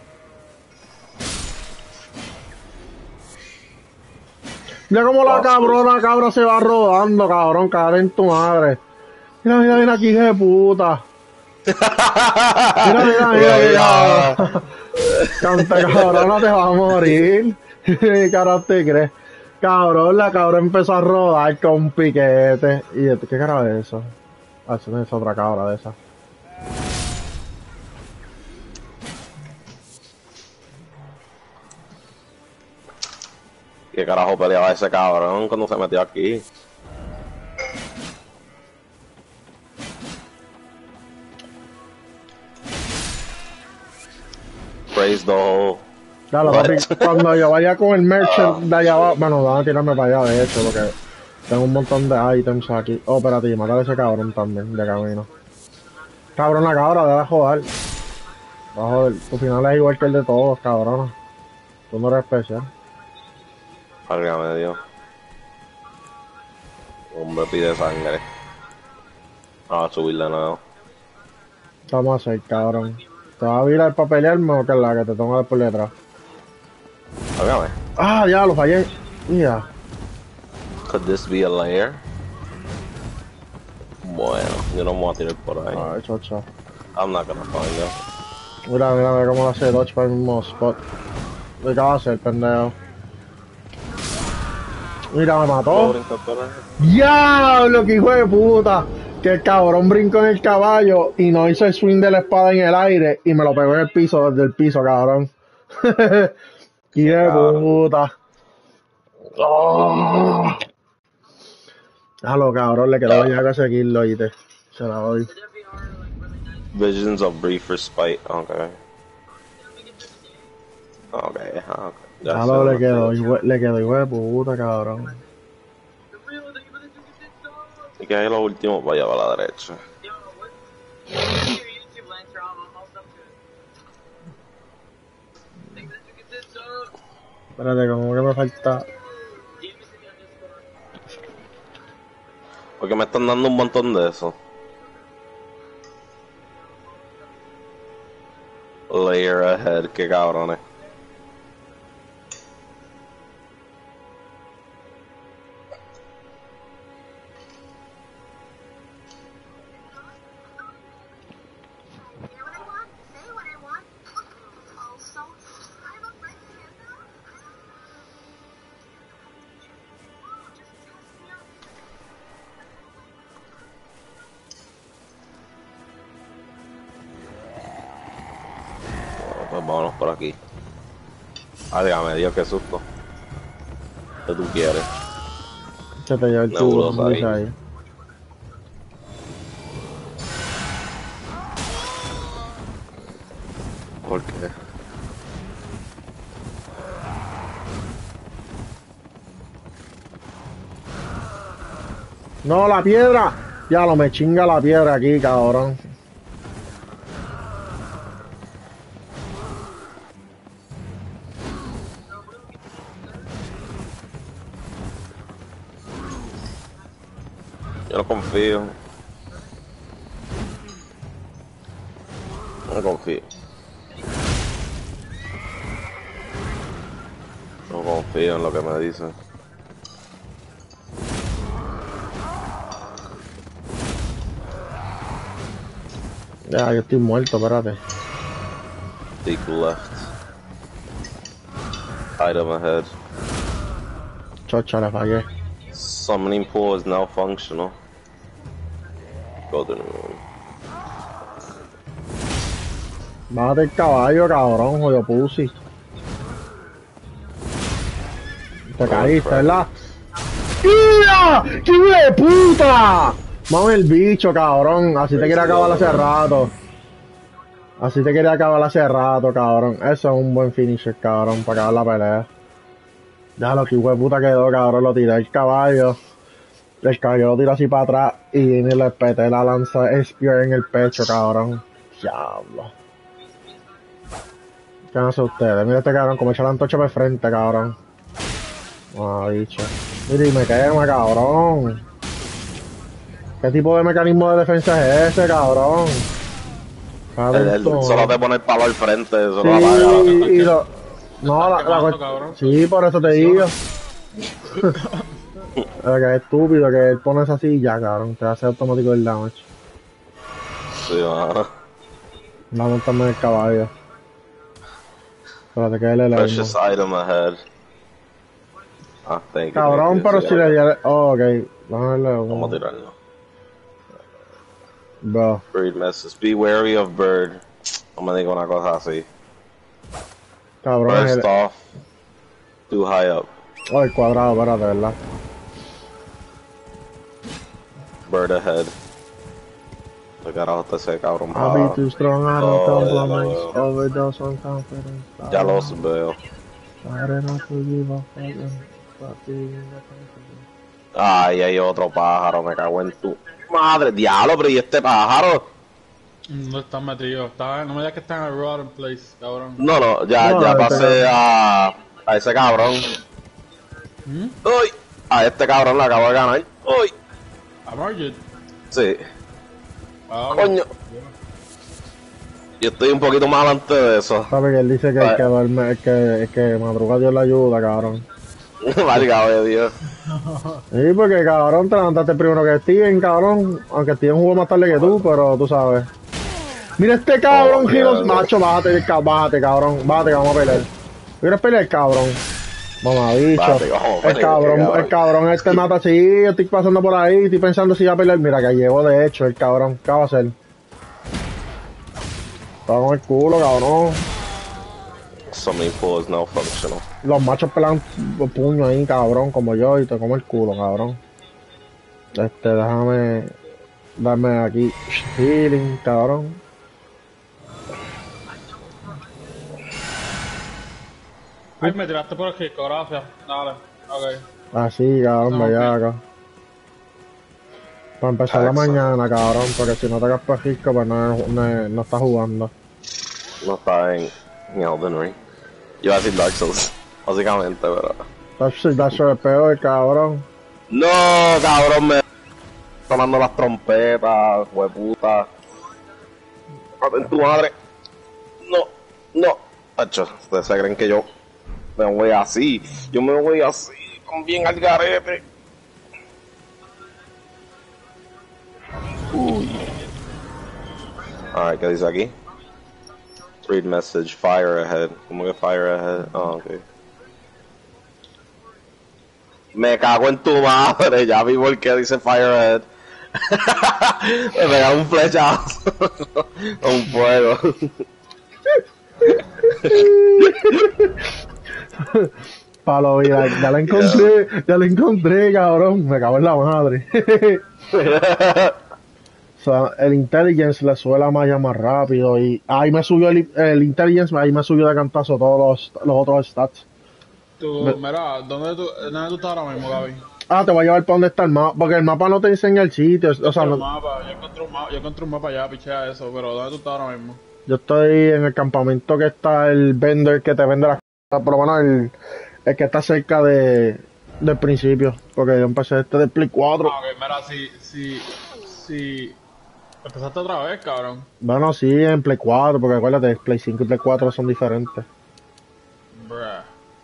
Mira cómo la cabrona cabra se va rodando, cabrón, cabrón en tu madre. Mira, mira, mira aquí, hija de puta. Mira, mira, mira, que cabrón. Canta cabrona, te va a morir. ¿Qué carajo te crees? Cabrón, la cabra empezó a rodar con un piquete. ¿Y yo, qué carajo es eso? Ah, eso no es otra cabra de esa. ¿Qué carajo peleaba ese cabrón cuando se metió aquí? Praise the whole. Claro, What? papi, cuando yo vaya con el merchant de allá abajo, bueno, van a tirarme para allá de hecho, porque tengo un montón de items aquí. Oh, espérate, y matar a ese cabrón también, de camino. Cabrón, la cabra, deja joder. Va a joder, tu final es igual que el de todos, cabrón. Tú no eres especial. Válgame Dios. Hombre pide sangre. Ah, subir de nuevo. ¿Qué vamos a hacer, cabrón? ¿Te vas a virar para pelearme o qué es la que te tengo por detrás? Válgame. Ah, ya, lo fallé. Mira. Could this be a layer? Bueno, yo no me voy a tirar por ahí. Ay, chocha. I'm not gonna find it. Mira, mira, mira cómo lo hace dodge para el mismo spot. ¿Qué vas a hacer, pendejo? Mira, me mató. ¡Diablo, que hijo de puta! Que el cabrón brincó en el caballo y no hizo el swing de la espada en el aire y me lo pegó en el piso, desde el piso, cabrón. ¡Qué de puta! ¡Oh! A lo cabrón, le quedó ya que seguirlo, oíste. Se la doy. Visions of brief respite. Okay. Okay, okay. Ya A sé lo le dónde quedó, estoy. hijo- le quedó hijo de puta, cabrón. Y que hay los últimos, vaya para la derecha. Espérate, como que me falta. Porque me están dando un montón de eso. Layer ahead, qué cabrones. Pues vámonos por aquí. Álgame, Dios, qué susto. ¿Qué tú quieres? Se te lleva el tubo, Nebulosa como dice ahí. ahí. ¿Por qué? No, la piedra. Ya lo me chinga la piedra aquí, cabrón. Yo no confío. No confío. No confío en lo que me dicen. Ya, yo estoy muerto, espérate. Take left. Item ahead. Chocha, le fallé. Summoning pool is now functional. Golden room. Bájate el caballo, cabrón, joyo pussy. Te caíste, ¿verdad? ¡Mira! ¡Qué hijo de puta! Mame el bicho, cabrón. Así te quería acabar hace rato. Así te quería acabar hace rato, cabrón. Eso es un buen finisher, cabrón, para acabar la pelea. Ya lo que hijo de puta quedó, cabrón. Lo tiré el caballo. El caballo lo tiró así para atrás y ni le peté la lanza Spear en el pecho, cabrón. Diablo. ¿Qué no sé ustedes? Mira este cabrón, como echa la antorcha por frente, cabrón. Ah, bicho. Mira, y me quema, cabrón. ¿Qué tipo de mecanismo de defensa es ese, cabrón? El, el, solo te pone el palo al frente, solo Sí, apaga. y lo... No, la, la cuest- Sí, por eso te digo. Es que es estúpido que él pone esa silla, cabrón. Te hace automático el damage. Sí, mano. Va a montarme en el caballo. Espérate que él es el Precious item ahead. Ah, thank you. Cabrón, pero si le diera... Oh, ok. Vamos a verle Vamos a uno. tirarlo. Bro. Bird message. Be wary of bird. No me diga una cosa así. Cabrón, es First el... off, too high up. Oh, el cuadrado, espérate, ¿verdad? Bird ahead. ¿Qué carajo está ese cabrón? I'll be too strong, I don't Oh, ya lo compromise. veo. Overdose on confidence. Ya los veo. Sorry not to give a fuck, but being the confidence. Ay, hay otro pájaro, me cago en tu madre, diablo, pero ¿y este pájaro? No está metido, está, no me digas que está en el Rotten Place, cabrón. No, no, ya, No, ya este pasé a, a ese cabrón. ¿Mm? Uy, a este cabrón le acabo de ganar. Uy, A Margit. sí, Ah, coño. Yo estoy un poquito más adelante de eso. Sabe que él dice que el que duerme, el que, el que madruga Dios le ayuda, cabrón. Válgame de Dios. Sí, porque cabrón, te levantaste primero que Steven, cabrón. Aunque Steven jugó más tarde que tú, pero tú sabes. Mira este cabrón, Oh, Giros, mierda. macho, bájate, ca- bájate, cabrón. Bájate que vamos a pelear. ¿Quieres pelear, cabrón? Vamos, bicho. Bájate, vamos a El pelear, cabrón, cabrón. el cabrón este mata así, yo estoy pasando por ahí, estoy pensando si va a pelear. Mira que llegó de hecho el cabrón. ¿Qué va a hacer? Está con el culo, cabrón. Summoning pool is now functional. Los machos pelan puño ahí, cabrón, como yo, y te como el culo, cabrón. Este, déjame darme aquí healing, cabrón. Ay, me tiraste por aquí, gracias. Dale, ok. Así, cabrón, No, bellaca. Para empezar la Excellent. mañana, cabrón, porque si no te gastas risco, pues no, no, no estás jugando. No está en, en Elden Ring. Yo iba a decir Dark Souls, básicamente, pero... That's, that's el peor, cabrón. No, cabrón, me... sonando las trompetas, hueputa. En tu madre. No, no. Hacho, ustedes se creen que yo me voy así. Yo me voy así, con bien al garete. Uy. Alright, ¿qué dice aquí? Read message, fire ahead. ¿Cómo que fire ahead? Oh, ok. Me cago en tu madre, ya vi por qué dice fire ahead. Me pegaron un flechazo. Un fuego. Palo, mira, ya la encontré, ya la encontré, cabrón. Me cago en la madre. O sea, el intelligence le sube la malla más rápido y ahí me subió el, el intelligence, ahí me subió de cantazo todos los, los otros stats. Tú, Me- mira, ¿dónde tú, ¿dónde tú estás ahora mismo, Gaby? ah, te voy a llevar para donde está el mapa, porque el mapa no te enseña el sitio, o sea, Encontré no- un mapa, yo encontré un mapa, yo encontré un mapa ya, pichea eso, pero ¿dónde tú estás ahora mismo? yo estoy en el campamento que está el vendor que te vende las cosas, por lo menos el, el que está cerca de, del principio, porque yo empecé este de Play cuatro. Ah, ok, mira, si, si, si... Empezaste otra vez, cabrón. Bueno, sí, en Play cuatro, porque acuérdate, Play cinco y Play cuatro son diferentes. Bruh.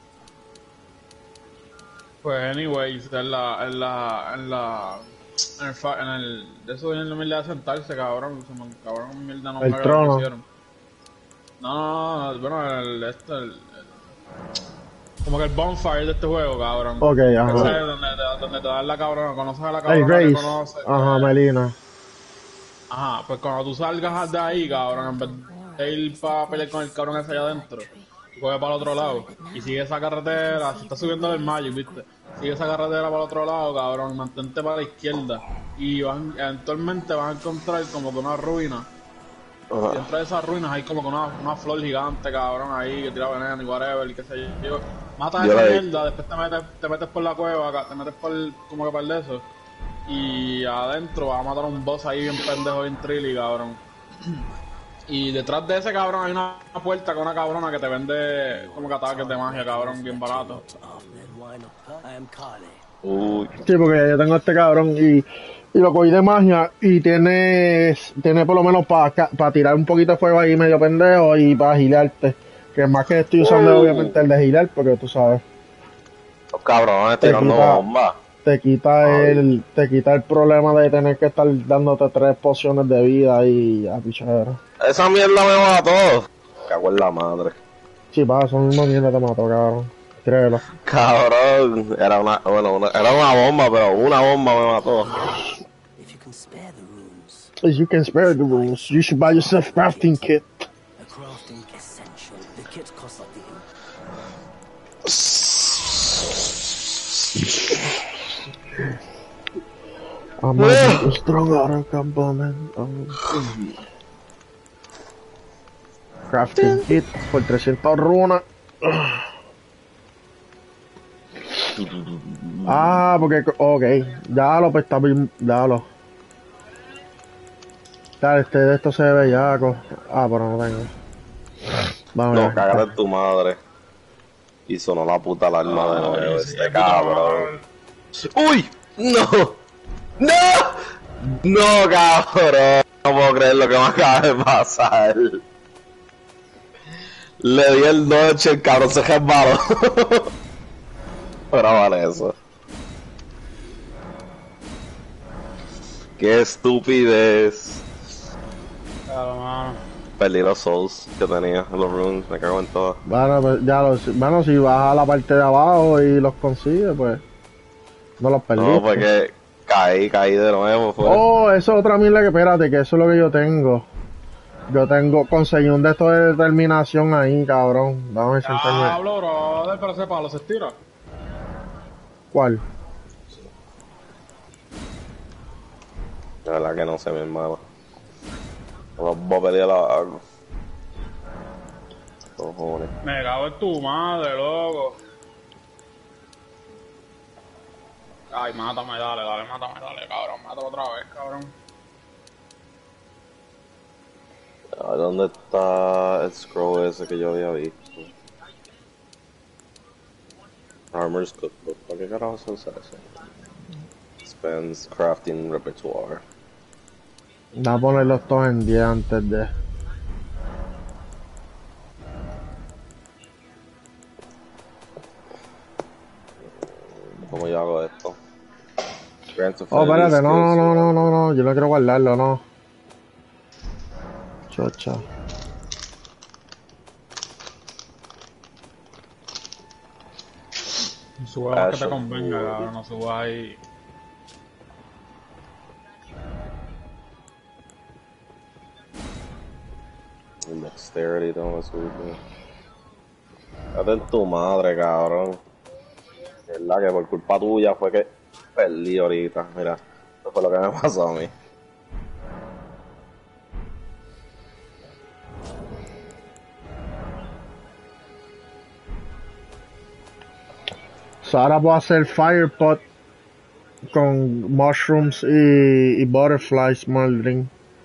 Pues, anyways, en la, en la, en la, en el, fa- en el, de eso viene la mierda de sentarse, cabrón, se me, cabrón, mierda no El me trono. pusieron. No, no, no, bueno, el, este, el, el- como que el bonfire de este juego, cabrón. Ok, ajá. Ese es donde te, donde te dan la cabrona, conoces a la El cabrona que Race. conoces. Ajá, Melina. Ajá, pues cuando tú salgas de ahí, cabrón, en vez de ir para pelear con el cabrón ese allá adentro, tú coges para el otro lado y sigue esa carretera, si estás subiendo el Magic, viste, sigue esa carretera para el otro lado, cabrón, mantente para la izquierda y van, eventualmente vas a encontrar como que una ruina. Y dentro de esas ruinas hay como que una, una flor gigante, cabrón, ahí que tira veneno y whatever, y qué sé yo. Matas Yo esa la vi. mierda, después te metes, te metes por la cueva, ca- te metes por como que por de eso. Y adentro vas a matar a un boss ahí bien pendejo, bien trilly, cabrón. Y detrás de ese cabrón hay una puerta con una cabrona que te vende como que ataques de magia, cabrón, bien barato. Uy, Sí, porque yo tengo este cabrón y, y lo cogí de magia y tiene, tiene por lo menos para tirar un poquito de fuego ahí medio pendejo y para gilearte. Que más que estoy usando Uh. obviamente el de gilear porque tú sabes, los cabrones Te tirando quita- bombas. te quita Ay. el, te quita el problema de tener que estar dándote tres pociones de vida y a pichadera. Esa mierda me mató. Cago en la madre. Sí, pa, son misma mierda te mató, cabrón. Créelo. Cabrón, era una, bueno, una, era una bomba, pero una bomba me mató. If you can spare the runes, If you can spare the rules, you should buy yourself a crafting kit. a crafting essential. The kit costs like the I'm a strong out of campament. Crafting kit por trescientas runas. Ah, porque, ok, dalo, pues está bien, dalo. Dale, este de esto se ve bellaco. Ah, pero no tengo. Vamos a No, ver. cagate en tu madre. Y sonó la puta alarma de nuevo, sí, este el puto cabrón. ¡Uy! ¡No! ¡No! ¡No, cabrón! No puedo creer lo que me acaba de pasar. Le di el noche, el cabrón se resbaló. Pero vale eso. ¡Qué estupidez! Claro, mano. Perdí los souls que tenía, los runes, me cago en todo. Bueno, pues ya los, bueno, si vas a la parte de abajo y los consigues, pues no los perdiste. No, porque caí, caí de nuevo. Fue. Oh, eso es otra mierda que espérate, que eso es lo que yo tengo. Yo tengo, conseguí un de estos de determinación ahí, cabrón. Dame sentarme. Hablo, brother, pero ese palo se estira. ¿Cuál? De verdad que no sé, mi hermano. No voy a pelear la algo. Cojones. Me cago en tu madre, loco. Ay, mátame, dale, dale, mátame, dale, cabrón. Mátame otra vez, cabrón. A ver, ¿dónde está el scroll ese que yo había visto? Armor's Cookbook. ¿Para qué carajo se usa eso? Spends crafting repertoire. Voy a ponerlos todos en diez antes de. ¿Cómo yo hago esto? Grants Oh, affinity espérate, no, no, skills. no, no, no, no, yo no quiero guardarlo, no. Chocha. Subas que te Passion convenga, fruit. cabrón. No subas ahí. Dexterity, tengo que subir. Cállate en tu madre, cabrón. Es la que por culpa tuya fue que perdí ahorita. Mira, eso fue lo que me pasó a mí. So, ahora puedo hacer fire pot con mushrooms y, y butterfly smoldering.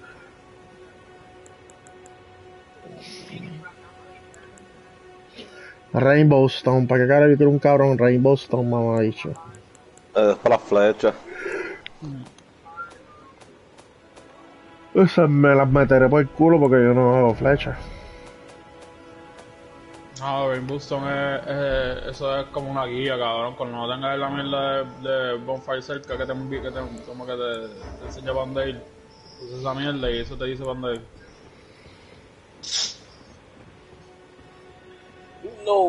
Rainbow Stone, ¿para qué cara yo quiero un cabrón Rainbow Stone, mamá dicho? Eh, es para las flechas. Esas me las meteré por el culo porque yo no hago flechas. No, Rainbow Stone es, es, eso es como una guía, cabrón. Cuando no tengas la mierda de, de Bonfire cerca que te envíe, que te, como que te, te enseña para dónde ir, usas esa mierda y eso te dice para dónde ir. No.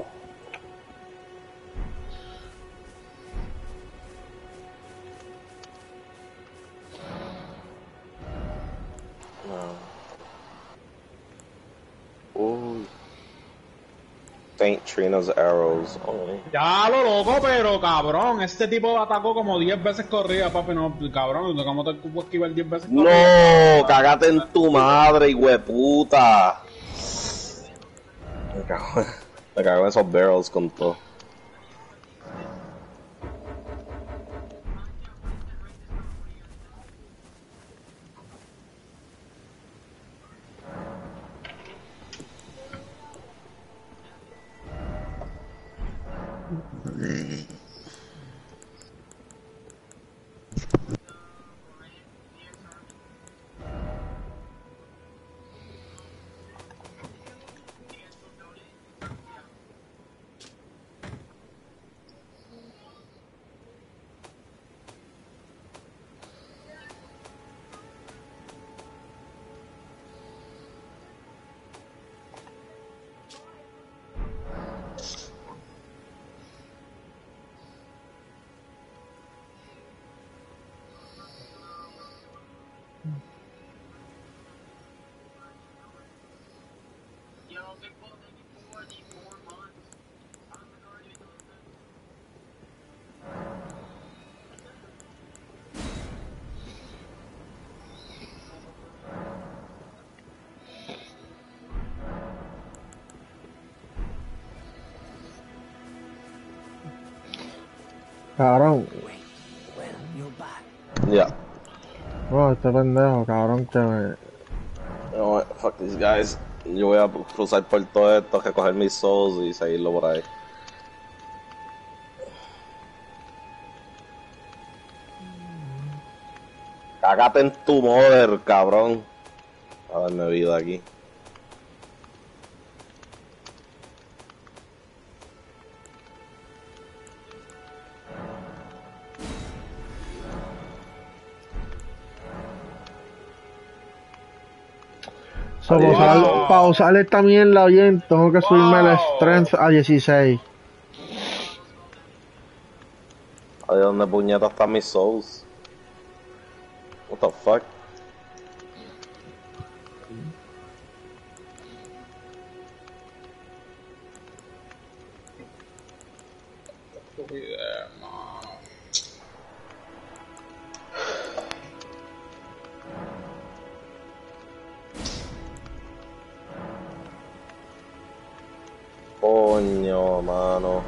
Uy. Saint Trina's arrows. Oh. Ya lo loco, pero cabrón, este tipo atacó como diez veces corrida, papi, no, cabrón, ¿cómo te puedes esquivar diez veces corrida? No, cagate en tu madre, hueputa. Me cago, me cago en esos barrels con todo. Cabrón. Wait, well, you're back. Yeah. No, este pendejo, cabrón, que me... You know what? Fuck these guys. Yo voy a cruzar por todo esto, recoger mis souls y seguirlo por ahí. Cágate en tu mother, cabrón. A darme vida aquí. So, para, usar, para usar esta mierda bien, tengo que subirme el strength a dieciséis. ¿De dónde puñetas están mis souls? What the fuck? Estupidez, no. Coño, mano.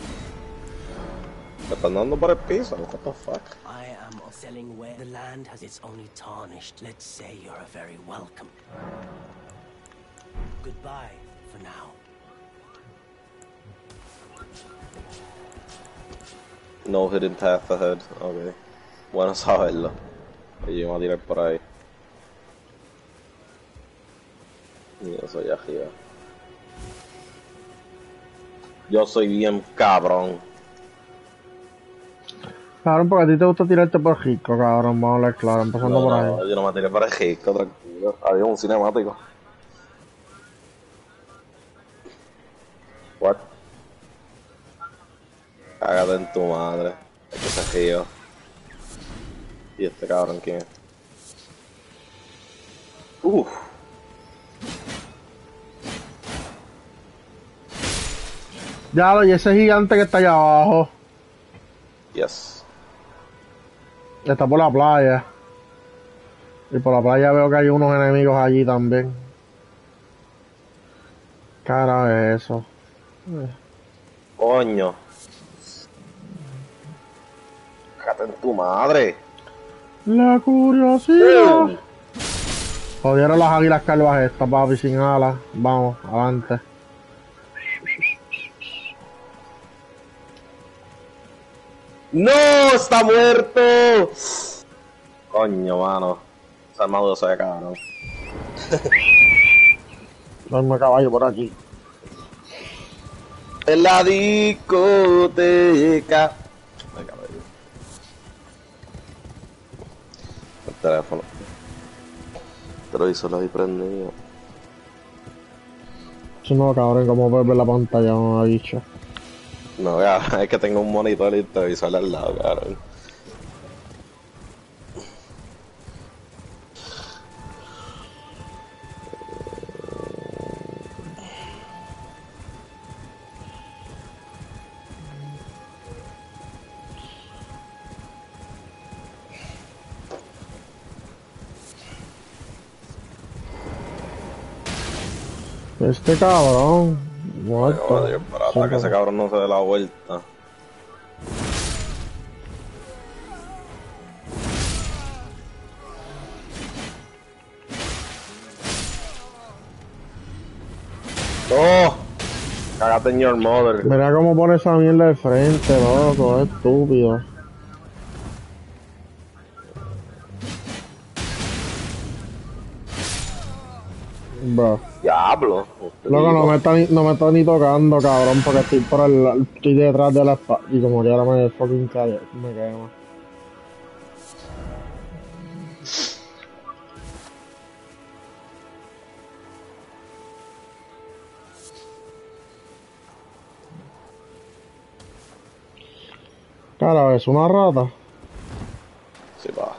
Me están dando por el piso. What the fuck? I am of selling where the land has its only tarnished. Let's say you're a very welcome. Goodbye for now. No hidden path ahead. Ok. Bueno saberlo. Y yo me voy a tirar por ahí. Y yo soy arriba. Yo soy bien cabrón. Cabrón, porque a ti te gusta tirarte por Rico, cabrón, vamos a hablar claro, empezando No, por ahí. no, yo no me tiré por el Gisco, tranquilo. Había un cinemático. What? Cágate en tu madre. Es que se río. ¿Y este cabrón quién es? Uff. Ya lo, y ese gigante que está allá abajo. Yes. Está por la playa. Y por la playa veo que hay unos enemigos allí también. Cara es eso. Coño. Cágate en tu madre. La curiosidad. ¡Pum! Jodieron las águilas calvas estas, papi, sin alas. Vamos, adelante. ¡No! ¡Está muerto! Coño, mano. Esa armadura se ve cabrón. Dame caballo por aquí. En la discoteca. Ay, caballo. El teléfono. Te lo hizo ahí prendido. Si no, cabrón, como puedes ver la pantalla, no ha dicho. No, cabrón, es que tengo un monitor y el televisor al lado, cabrón. Este cabrón. Muerto. Bueno, Dios, para, para que ese cabrón no se dé la vuelta. ¡Oh! Cágate en your mother. Mira cómo pone esa mierda de frente, loco, es estúpido. Bro. Diablo. Loco, no me está ni, no me está ni tocando, cabrón, porque estoy por el, estoy detrás de la espada y como que ahora me fucking cae, me quema. Cara, es una rata. Sí, va.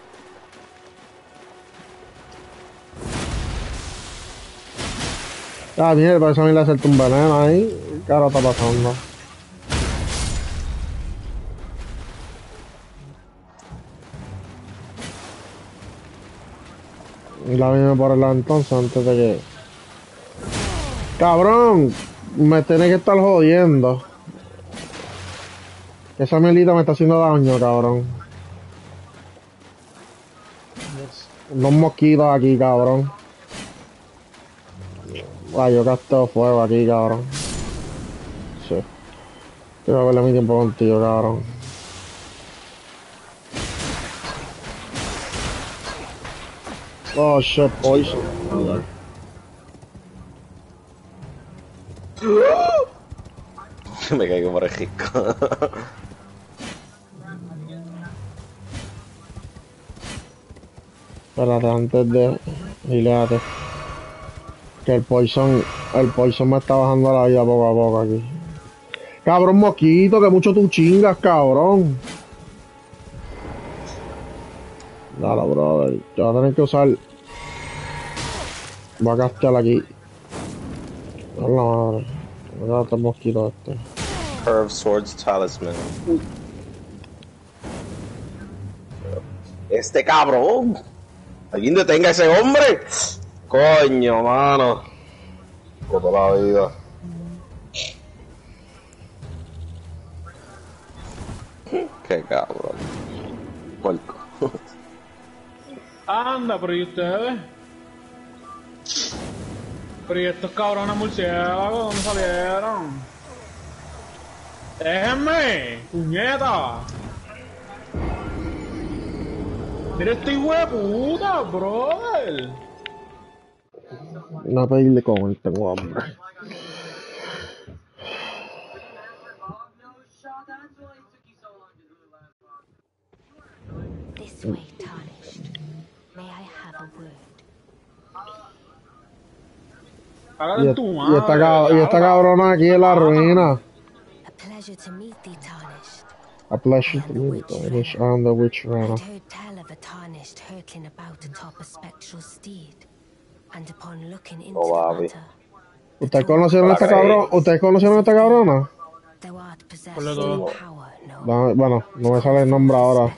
Ah, mira, para eso a mí le hacerte un veneno ahí. ¿Qué ahora está pasando? Y la misma por el lado entonces, antes de que... ¡Cabrón! Me tiene que estar jodiendo. Esa mielita me está haciendo daño, cabrón. Unos mosquitos aquí, cabrón. Ah, yo gasteo fuego aquí, cabrón. Sí. Quiero verle mi tiempo contigo, cabrón. Oh, shit, poison. Me caigo por el risco. Espérate, antes de... Gileate. Que el poison... El poison me está bajando la vida poco a poco aquí. Cabrón mosquito, que mucho tú chingas, cabrón. Dale, brother. Te voy a tener que usar... Voy a castear aquí. A la madre. Voy a dar el mosquito este. Curved Swords Talisman. Este cabrón. ¿Alguien detenga a ese hombre? Coño, mano. Por toda la vida. Qué cabrón. Puerco. Anda, pero ¿y ustedes? Pero ¿y estos cabrones murciélagos dónde salieron? ¡Déjenme! ¡Puñeta! ¡Mira este hijo de puta, brother! No pedirle comer, tengo hambre. This way, tarnished. May I have a word? Hágale Y, tu y, madre. esta, cab- y esta cabrona aquí en la ruina. A pleasure to meet thee, tarnished. A pleasure to meet you. Which on the witch runner. I'd heard tell of a tarnished hurtling about atop a spectral steed, and upon looking into Oh, the Bobby. matter, ¿Ustedes conocieron a esta cabrón? ¿Ustedes conocieron a esta cabrona? Por lo todo. Dame- bueno, no me sale el nombre ahora.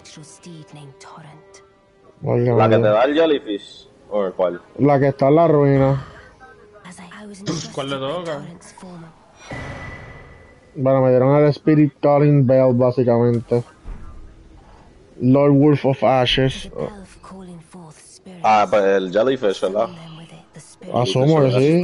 Oigan, La que te oigan. da el jellyfish. ¿O cuál? La que está en la ruina. ¿Cuál le toca? Bueno, me dieron el Spirit Calling Bell, básicamente. Lord Wolf of Ashes. Ah, pues el jellyfish, ¿verdad? Asumo que sí.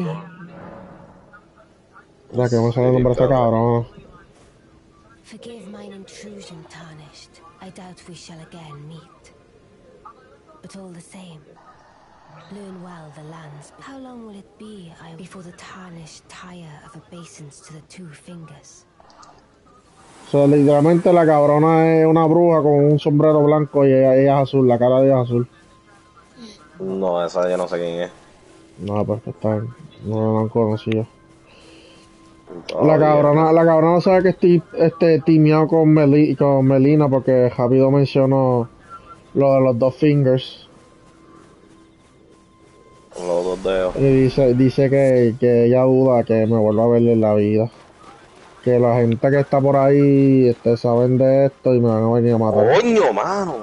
Ya que me sale el nombre de esta cabrona. Forgive mine intrusion, Tarnished. I doubt we shall again meet. But all the same, learn well the lands. How long will it be I, before the Tarnished tire of obeisance to the two fingers? O sea, literalmente la cabrona es una bruja con un sombrero blanco y ella, ella es azul, la cara de ella es azul. No, esa yo no sé quién es. No, pues está bien. No, no la han conocido. La Todavía. cabrona, la cabrona sabe que estoy este, timeado con, Meli, con Melina porque rápido mencionó lo de los dos fingers. Con los dos dedos. Y dice, dice que, que ella duda que me vuelva a ver en la vida. Que la gente que está por ahí este, saben de esto y me van a venir a matar. ¡Coño, mano!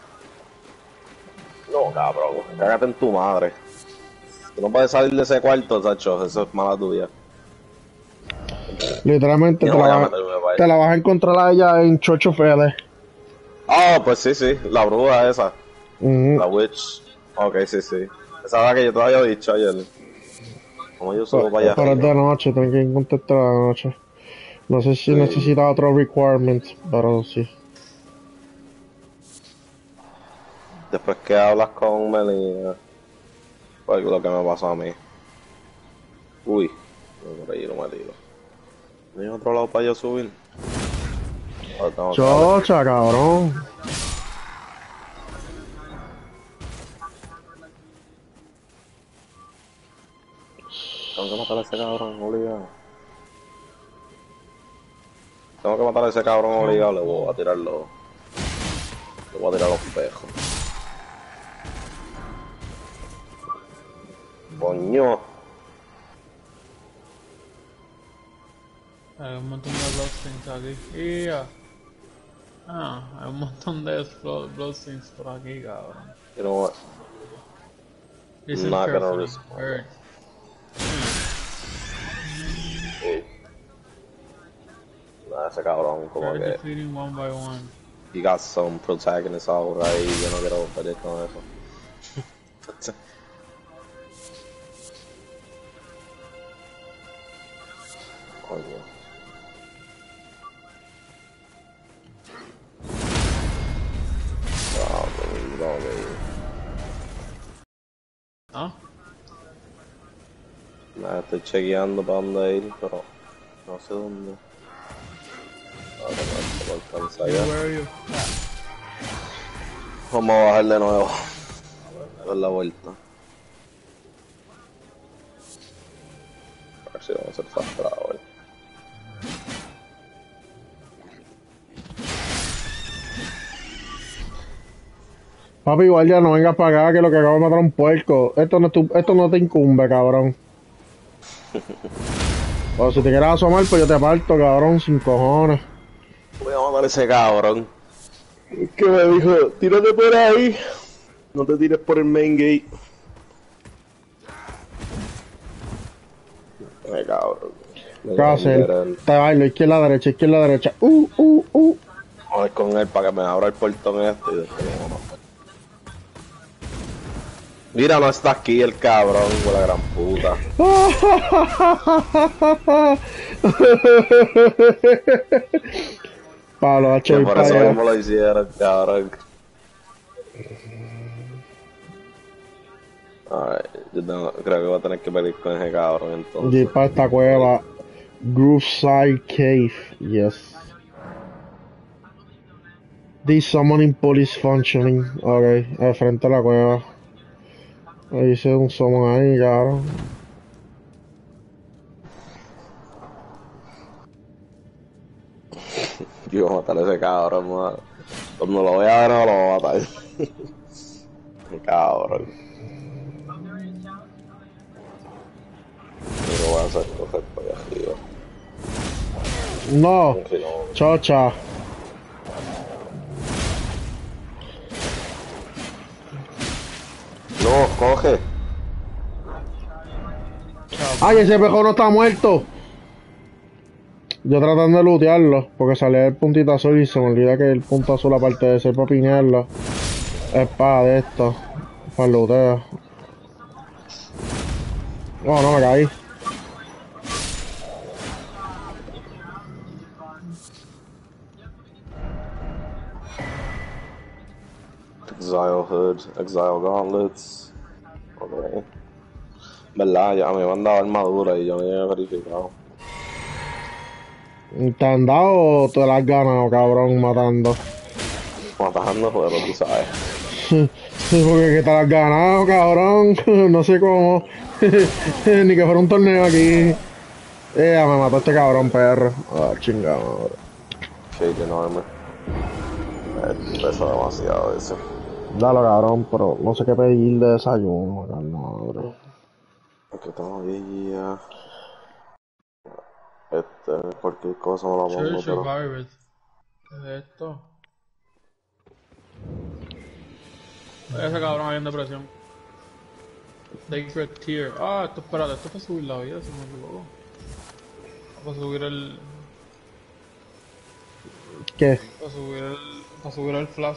No, cabrón. Cágate en tu madre. Tú no puedes salir de ese cuarto, Sacho. Eso es mala tuya. Literalmente Yo te, no la voy a vas, meterme para ahí. te la vas a encontrar a ella en Church of Hell. Ah, pues sí, sí. La bruja esa. Ujú. La witch. Ok, sí, sí. Esa es la que yo te había dicho ayer. Como yo subo para allá Pero es de arriba. noche, tengo que contestar a la noche. No sé si Sí. necesita otro requirement, pero sí. Después que hablas con Melina, pues lo que me pasó a mí. Uy, no, por ahí no me tiro. ¿No hay otro lado para yo subir? Ah, tengo que darle. Chocha, cabrón. Tengo que matar a ese cabrón obligado. Tengo que matar a ese cabrón obligado, le voy a tirar los... Le voy a tirar los pejos. Coño. Hay un montón de Bloodstains aquí. ¡Ia! Ah, hay un montón de Blood- Bloodstains por aquí, cabrón. You know what? Listen Not gonna carefully. respond. Heard. Nah, ese cabrón como They're que... defeating one by one. He got some protagonists ahora y yo no quiero pelear con eso. Coño. Ah, pero ¿dónde? ¿Ah? Nada, estoy chequeando para dónde ir, pero no sé dónde. Ahora no se lo alcanza ya. Where are you? Vamos a bajar de nuevo. A dar la vuelta. A ver si vamos a hacer fast travel. Papi, igual ya no vengas para acá que lo que acabo de matar a un puerco. Esto no, es tu- esto no te incumbe, cabrón. O si te quieres asomar, pues yo te parto, cabrón, sin cojones. Voy a matar a ese cabrón. Que me dijo, tírate por ahí. No te tires por el main gate. Ay, cabrón. Me ¿Qué va a hacer? Te bailo, izquierda, derecha, izquierda, derecha. Uh, uh, uh. Vamos con él para que me abra el portón este y después lo vamos a matar. Mira, no está aquí el cabrón, con la gran puta. Palo, Que H, voy por para eso allá. mismo lo hicieron, cabrón. Ay, yo tengo- creo que voy a tener que pelear con ese cabrón entonces. Y para esta cueva. Grooveside Cave, yes. This summoning pool is functioning. Ok, al frente de la cueva. Ahí hice un summon ahí, cabrón. Yo voy a matar a ese cabrón, man. Cuando lo vea de nuevo lo voy a matar. Cabrón. Pero voy a hacer coger para allá arriba. No, Aunque no. chocha. No, coge. ¡Ay, ese pejo no está muerto! Yo tratando de lootearlo, porque salía el puntito azul y se me olvida que el punto azul, aparte de ser para piñarlo, es para de esto, para el looteo. Oh, no, me caí. Exile Hood, Exile Gauntlets. Ok. Verdad, ya me han dado armadura y yo no he verificado. ¿Te han dado o te la has ganado, cabrón, matando? Matando, pero tú sabes. Sí, porque que te la has ganado, cabrón. No sé cómo. Ni que fuera un torneo aquí. Eh, me mató este cabrón, perro. Ah, chingado, madre. Shake enorme. Eh, pesa demasiado ese. Dale, cabrón, pero no sé qué pedir de desayuno, madre. Aquí tengo guía. Este, cualquier cosa me la pongo, Church pero... of Iris. ¿Qué es esto? Ese cabrón ahí en depresión. Sacred Tier. Ah, esto, espérate, esto es para subir la vida, si no me equivoco. Para subir el... ¿Qué? Para subir el... Para subir el flash.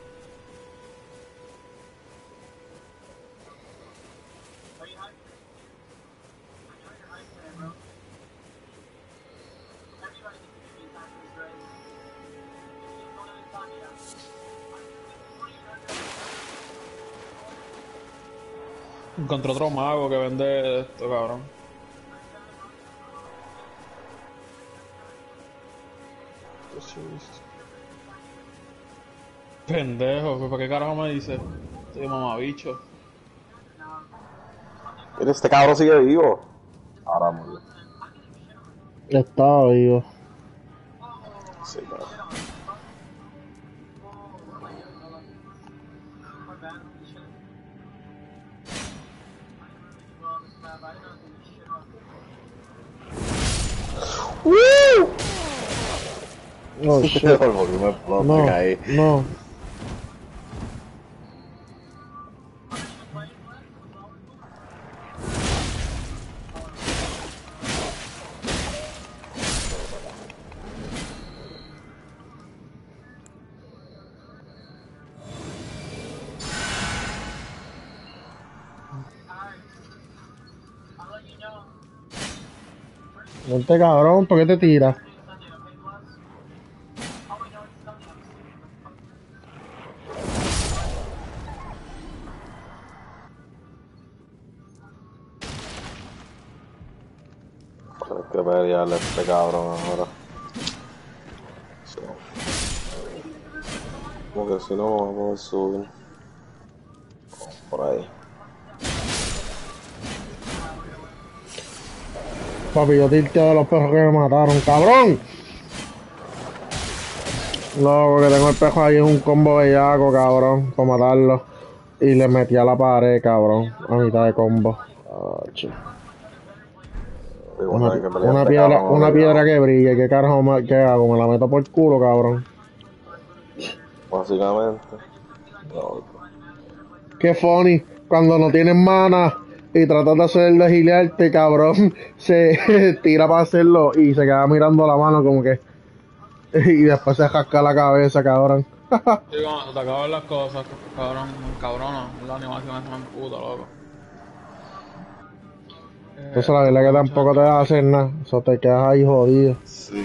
Encontré otro mago que vende esto, cabrón. Pendejo, ¿para qué carajo me dice? Este mamabicho. Mira, este cabrón sigue vivo. Ahora murió. Estaba vivo. Sí, claro. Oh, shit. El volumen explota, No, caí. no. Vente, cabrón, ¿por qué te tiras? Hay que pelearle a este cabrón ahora. Sí. Como que si no, vamos a poder subir. Por ahí. Papi, yo tilteo de los perros que me mataron, cabrón. No, porque tengo el pejo ahí en un combo bellaco, cabrón, para matarlo. Y le metí a la pared, cabrón, a mitad de combo. Ah, chico. Digo, Una, hay que pelear a una este piedra, cabrón una obligado. piedra que brille, ¿qué carajo me, qué hago? Me la meto por el culo, cabrón. Básicamente. No, Qué funny, cuando no tienes mana y tratas de hacer de gilearte, cabrón, se tira para hacerlo y se queda mirando la mano como que... Y después se jasca la cabeza, cabrón. Sí, cuando te acaban las cosas, cabrón, cabrona, la animación es una puta, loco. Entonces la verdad que tampoco te vas a hacer nada, eso te quedas ahí jodido. sí.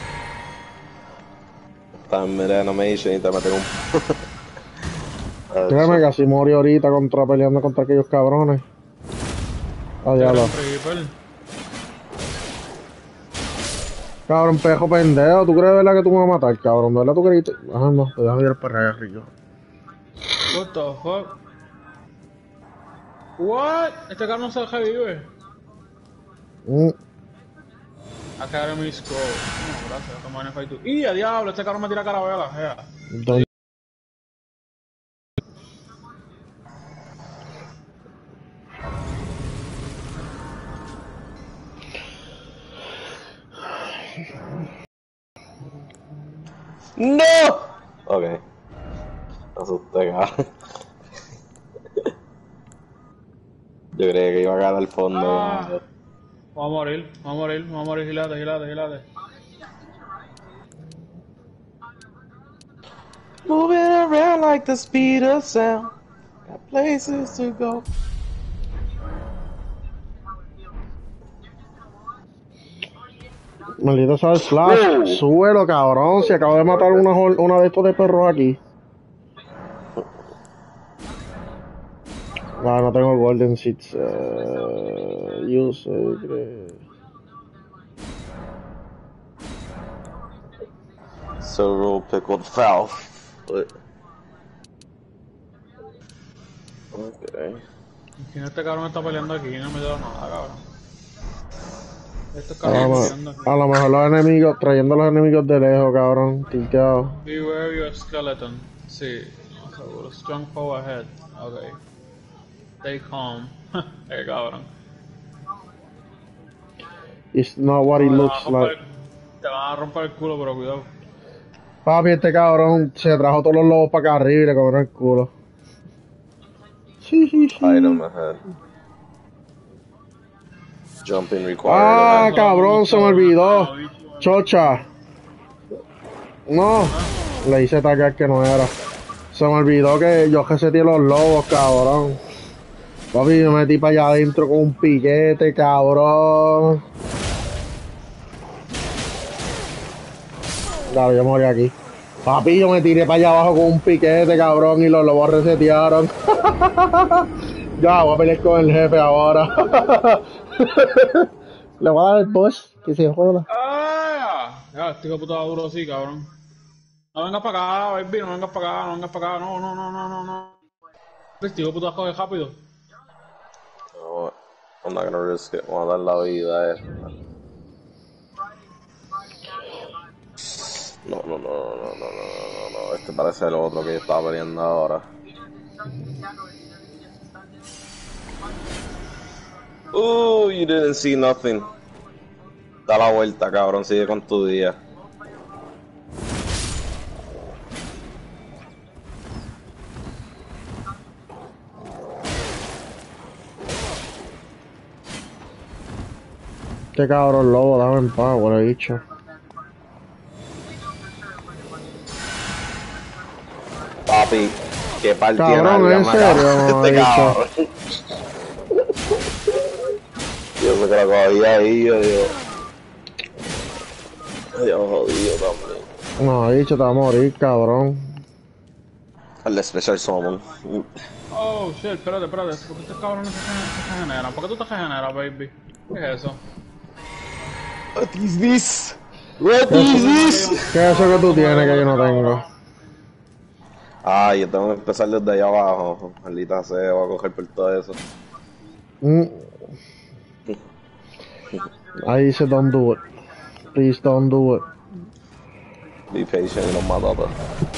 Estás en melee animation y te meten un... Créeme que así morí ahorita contra peleando contra aquellos cabrones. Ah, diablo. Cabrón, pejo pendejo, ¿tú crees de verdad que tú me vas a matar, cabrón? ¿De verdad tú creíste? Ah, no, te dejas ir para allá, Rico. What the fuck? What? Este cabrón se revive. Mm. Academy Scroll. No, gracias, toma N F I dos. ¡Y a diablo! Este cabrón me tira carabela, jea. Don- ¡No! Ok. Me asusté, cabrón. Yo creía que iba a caer al fondo. Ah, cabrón. vamos a morir, vamos a morir, vamos a morir, gilate, gilate, gilate. Moving around like the speed of sound. Got places to go. Maldito sea el Flash. Wow. Súbelo, cabrón. Si acabo de matar una, jol- una de estos de perros aquí. Ah, no tengo Golden Seeds. Uh, use. eh, Several pickled fowl. But... Okay. ¿Quién este cabrón está peleando aquí? No me dio nada, cabrón. Este A cabrón lo, está me- peleando aquí. a lo mejor los enemigos, trayendo a los enemigos de lejos, cabrón. Tilteado. Beware your skeleton. Sí. Seguro. Strong foe ahead. Ok. Stay calm. Eh, cabrón. It's not what it Te van a looks romper like. el- Te van a romper el culo, pero cuidado. Papi, este cabrón se trajo todos los lobos para acá arriba y le cobró el culo. Sí, sí, sí. Item ahead. Jumping required. Ah, event. cabrón, se me olvidó. Chocha. No. Le hice atacar que no era. Se me olvidó que yo reseteé los lobos, cabrón. Papi, me metí para allá adentro con un piquete, cabrón. Claro, yo morí aquí. Papi, yo me tiré para allá abajo con un piquete, cabrón, y los lobos resetearon. Ya, voy a pelear con el jefe ahora. Le voy a dar el boss, que se joda. ¡Ah! Ya, este hijo de puta duro así, cabrón. No vengas para acá, baby, no vengas para acá, no vengas para acá, no, no, no, no, no, no. Este hijo de puta coge rápido. No, I'm not gonna risk it. Vamos a dar la vida esta. No, no, no, no, no, no, no, no, no. Este parece el otro que yo estaba peleando ahora. Oh, you didn't see nothing. Da la vuelta, cabrón. Sigue con tu día. Este cabrón lobo, dame en paz, huele bicho. Papi, que partida Cabrón, larga, ¿en me serio? acaba- No, Este bicho. cabrón. Yo me que lo cogía ahí, yo digo. Dios jodido también. No, bicho, te va a morir, cabrón. El Special Summon. Oh, shit, espérate, espérate. ¿Por qué estos cabrones se regen- se regeneran? ¿Por qué tú te regeneras, baby? ¿Qué es eso? What is this? What is this? ¿Qué es eso que tú tienes que yo no tengo? Ah, yo tengo que empezar desde allá abajo. Maldita sea, voy a coger por todo eso. Mm. Ahí dice don't do it. Please don't do it. Be patient y los mato a todos.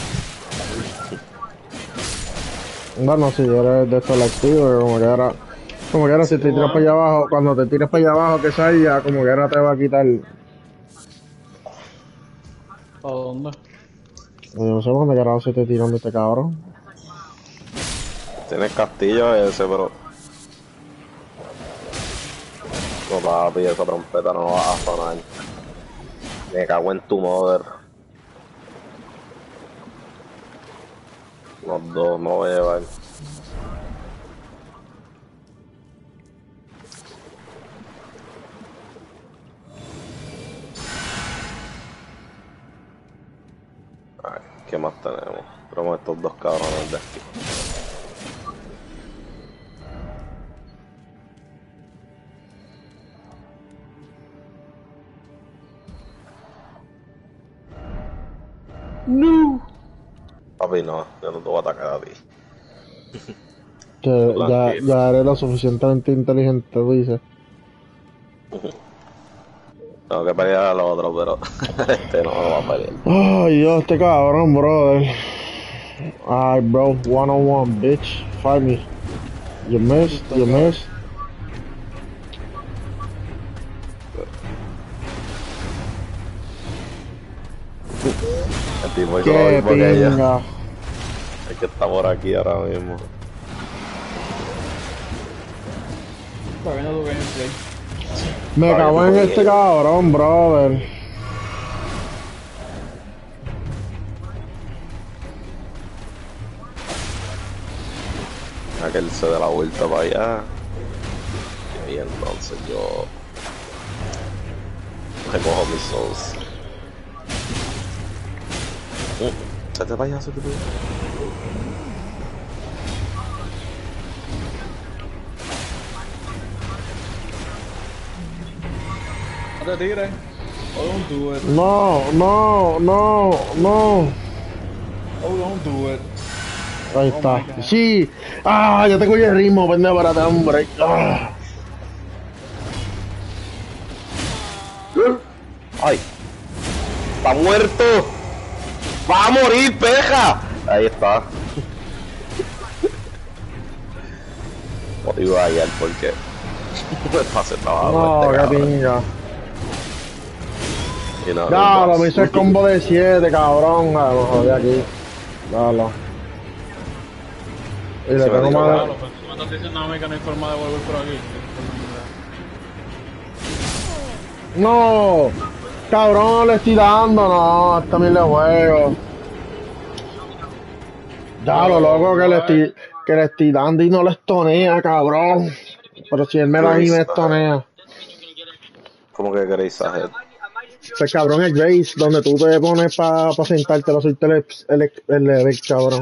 Bueno, si eres de estos selectivos, como que ahora, como que ahora si te tiras para allá abajo, cuando te tires para allá abajo que salga, como que ahora te va a quitar. ¿A dónde? Yo no sé dónde carajo se te tirando este cabrón. Tienes castillo ese, pero... No, papi, esa trompeta no va a sonar. Me cago en tu mother. Los dos me voy a llevar. Ay, ¿qué más tenemos? Tenemos estos dos cabrones de aquí. No. Papi, no, yo no te voy a atacar a ti. Que ya, Tranquilo. ya eres lo suficientemente inteligente, tú dices. Tengo que pelear al otro, pero este no lo va a pelear. Ay, Dios, este cabrón, brother. Ay, bro, one on one, bitch. Fight me. You missed, you missed. El tipo hizo lo Qué mismo que ella. pinga. Es que está por aquí ahora mismo. Está viendo tu gameplay. Me Está cago bien, en muy este bien. cabrón, brother. A que él se dé la vuelta para allá. Y entonces yo recojo mis souls. Uh, se te vaya, se te vaya. No te tires. Oh, don't do it. No, no, no, no. Oh, don't do it. Ahí Oh está. my God. Sí. Ah, ya te cogí el ritmo, pendejo, para atrás, hombre. Ah. ¡Ay! ¡Está muerto! ¡Va a morir, peja! Ahí está. No te iba a hallar porque no pase trabajo. No, este qué cabrón. pinga. Y no, Ya, no lo más. me hice el combo de siete, cabrón. Ah, lo jodí aquí. Dalo. Y le Sí, me tengo dijo, más. Claro, pues tú me estás diciendo a mí que no hay forma de volver por aquí. No, cabrón, le estoy dando, no, esta mil de juego. Ya, lo loco que le estoy, que le estoy dando y no le estonea, cabrón. Pero si él me da a mí me estonea. ¿Cómo que queréis hacer? Pues cabrón, el Grace, donde tú te pones para pa sentarte, lo suelto el, el, el, el, cabrón.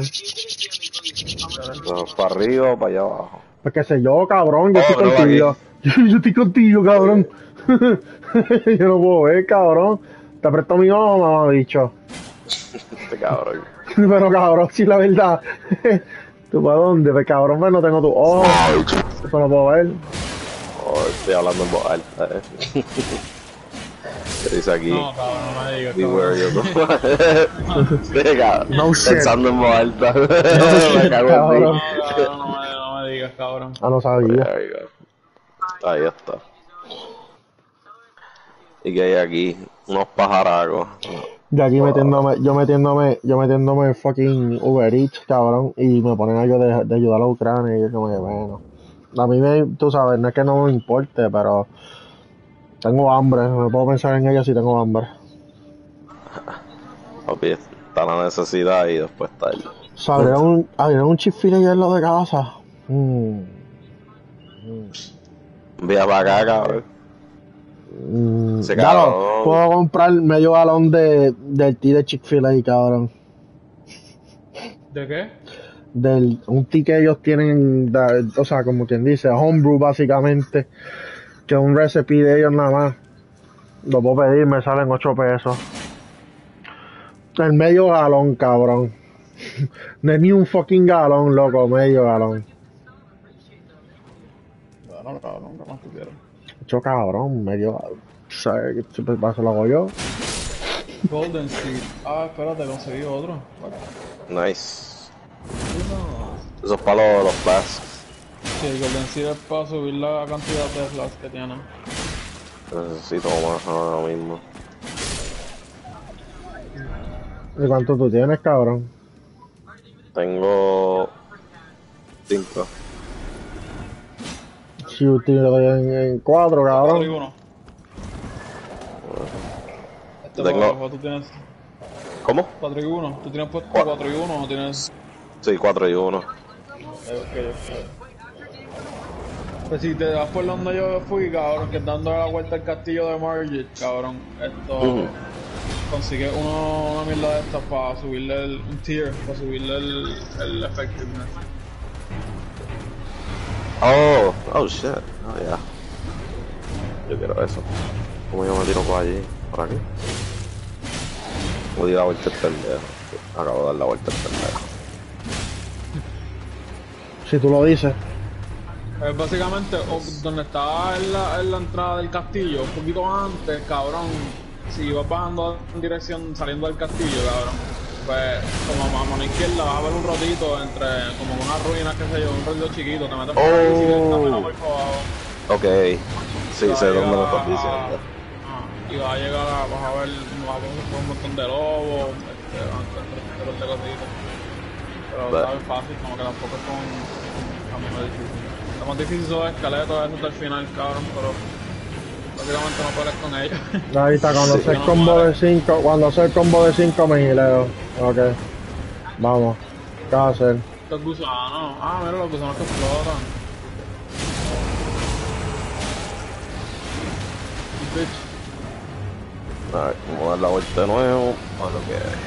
¿Para arriba o para allá abajo? Pues qué sé yo, cabrón, yo Oh, estoy no, contigo. aquí. Yo, yo estoy contigo, cabrón. Yo no puedo ver, cabrón. Te presto mi ojo, mamá, bicho. Este cabrón. Pero cabrón, sí, la verdad. ¿Tú para dónde? Pues cabrón, pues no tengo tu ojo. Eso no puedo ver. Oh, estoy hablando en voz alta, eh. ¿Qué dice aquí? No, cabrón, no me digas. Beware cabrón. yo. Sí, cabrón. No shit. Pensando en voz alta. No Me shit, cago cabrón. en No, ti. cabrón, no me, no me digas, cabrón. Ah, no sabía. Ahí va. Ahí está. ¿Y qué hay aquí? Unos pajaracos. De aquí metiéndome, yo metiéndome, yo metiéndome en fucking Uber Eats, cabrón, y me ponen algo de, de ayudar a Ucrania y yo como que bueno. A mí me, tú sabes, no es que no me importe, pero tengo hambre, me puedo pensar en ello si tengo hambre. Papi, está la necesidad y después está el... O sea, abrieron un, abrieron un Chick-fil-A ya en lo de casa. Mm. Vía para acá, cabrón. Mm, Ese claro, cabrón. puedo comprar medio galón de, del tea de Chick-fil-A, cabrón. ¿De qué? Del, un tea que ellos tienen, de- o sea, como quien dice, homebrew básicamente, que es un recipe de ellos nada más. Lo puedo pedir, me salen ocho pesos. El medio galón, cabrón. No es ni un fucking galón, loco, medio galón. Bueno, cabrón, ¿qué más tú quieres? Ocho cabrón, medio galón. ¿Sabes qué pasa? Lo hago yo. Golden Seed. Ah, espérate, conseguí otro. Nice. Eso es para los, los flasks. Sí, el Golden Seed es para subir la cantidad de flasks que tienen. Necesito más ahora mismo. ¿Y cuánto tú tienes, cabrón? Tengo... cinco. Si yo te doy en, en cuatro, cuatro y cabrón. uno. Este Tengo- para abajo, tú tienes ¿Cómo? cuatro y uno. ¿Tú tienes puesto Cua- cuatro y uno o tienes...? Sí, cuatro y uno. Eh, ok, ok. Pues si te vas por donde yo fui, cabrón, que es dando la vuelta al castillo de Margit, cabrón, esto... Ujú. Consigue uno, una mierda de estas para subirle el, un tier, para subirle el, el effectiveness. Oh, oh shit. Oh, ya. Yo quiero eso. ¿Cómo yo me tiro por allí? ¿Por aquí? Me di la vuelta el pendejo. Acabo de dar la vuelta el pendejo. Si tú lo dices. Pues básicamente, o- donde estaba en la, en la entrada del castillo, un poquito antes, cabrón, si vas bajando en dirección, saliendo del castillo, cabrón, pues como a mano izquierda vas a ver un rotito entre, como unas ruinas, qué sé yo, un rotito chiquito, te metes por la Oh. bicicleta, pero por abajo. Ok. Sí, y vas sé a dónde me llegar estás a- diciendo. ah, y vas a llegar a, vas a ver, vas a ver un montón de lobos, te van a encontrar de cositas. Pero Vale. está bien fácil, como que tampoco es como un camino difícil. Lo más difícil son los esqueletos, eso hasta el final, cabrón, pero básicamente no puedes con ellos. Ahí está, cuando Sí. hace el combo de cinco, cuando hace el combo de cinco me gileo. Ok. Vamos. ¿Qué vas a hacer? Los gusanos, ah, mira los gusanos que explotan. Bitch. A ver, vamos a dar la vuelta de nuevo a lo que hay.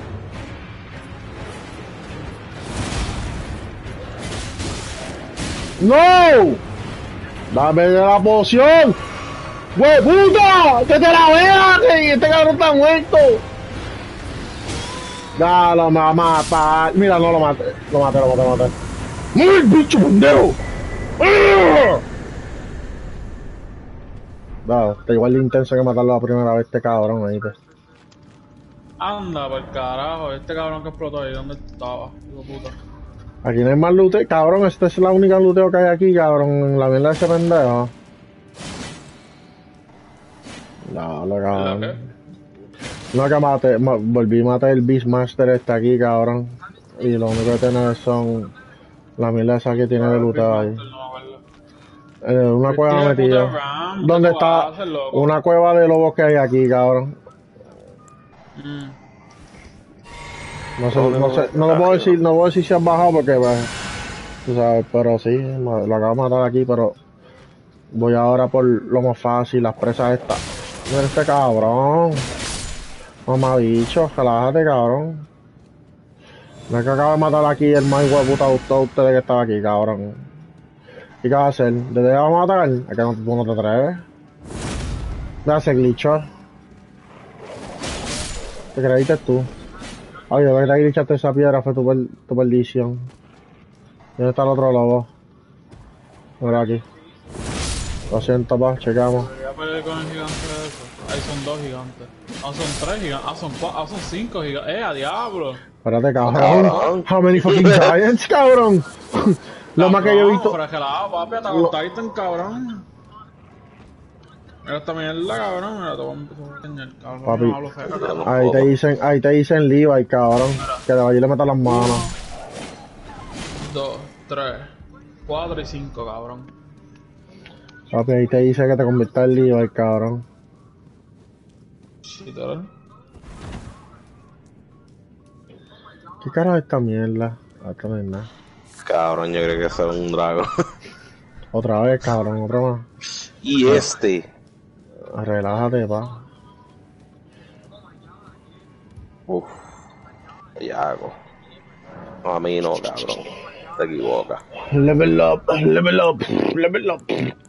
¡No! ¡Dame de la poción! ¡Güey, puta! ¡Que te la veas! ¡Que este cabrón está muerto! Dale, me va a matar. Mira, no lo maté. Lo maté, lo maté, lo maté. ¡Muy bicho pendejo! ¡Ah! Dale, está igual de intenso que matarlo la primera vez este cabrón, ahí te. Anda, por carajo, este cabrón que explotó ahí, ¿dónde estaba? Hijo de puta. Aquí no hay más luteo, cabrón, esta es la única luteo que hay aquí, cabrón, en la mierda de ese pendejo. Dale, ¿La cabrón. qué? No, que mate, ma- volví a matar el Beastmaster este aquí, cabrón. Y lo único que tiene son la mierda esa que tiene de luteo ahí. No me acuerdo. En una Este cueva hijo de puta metido. Ram, ¿Dónde ¿qué tú está? haces, loco? Una cueva de lobos que hay aquí, cabrón. Mm. No sé, no sé, no lo puedo decir, no puedo decir si has bajado porque, pues, tú sabes, pero sí, ma- lo acabo de matar aquí, pero voy ahora por lo más fácil, las presas estas. Mira este cabrón. Mamá bicho, relájate, cabrón. No es que acabo de matar aquí el más hijo de puta de todos ustedes que estaba aquí, cabrón. ¿Y qué vas a hacer? ¿Desde dónde vamos a atacar? Es que no, tú no te atreves. Mira ese glitcho. ¿Te creíste tú? Oye, lo que te glitchaste esa piedra fue tu, per tu perdición. ¿Dónde está el otro lobo? Mira aquí. Lo siento, pa, checamos. Voy a pelear con el gigante de eso. Ahí son dos gigantes. Ah, son tres gigantes. Ah, son cuatro. Ah, son cinco gigantes. ¡Eh, a diablo! Espérate, cabrón. Cabrón. How many fucking giants, cabrón? Lo más que yo he visto. Fragelado, papi, hasta Lo- con Titan, cabrón. Mira esta mierda, cabrón. Mira, te voy a empezar a enseñar, cabrón. Papi. No hablo feo, cabrón. Ahí te dicen, ahí te dicen Levi, cabrón. Que de allí le metan las manos. Dos, tres, cuatro y cinco, cabrón. Papi, ahí te dice que te conviertas en Levi, cabrón. Literal. ¿Qué carajo es esta mierda? Esta no es nada. Cabrón, yo creo que ese era un dragón. Otra vez, cabrón, otra más. Y este. Relájate, pa. Uf. Ya hago. No, a mí no, cabrón. Te equivocas. Level up, level up, level up.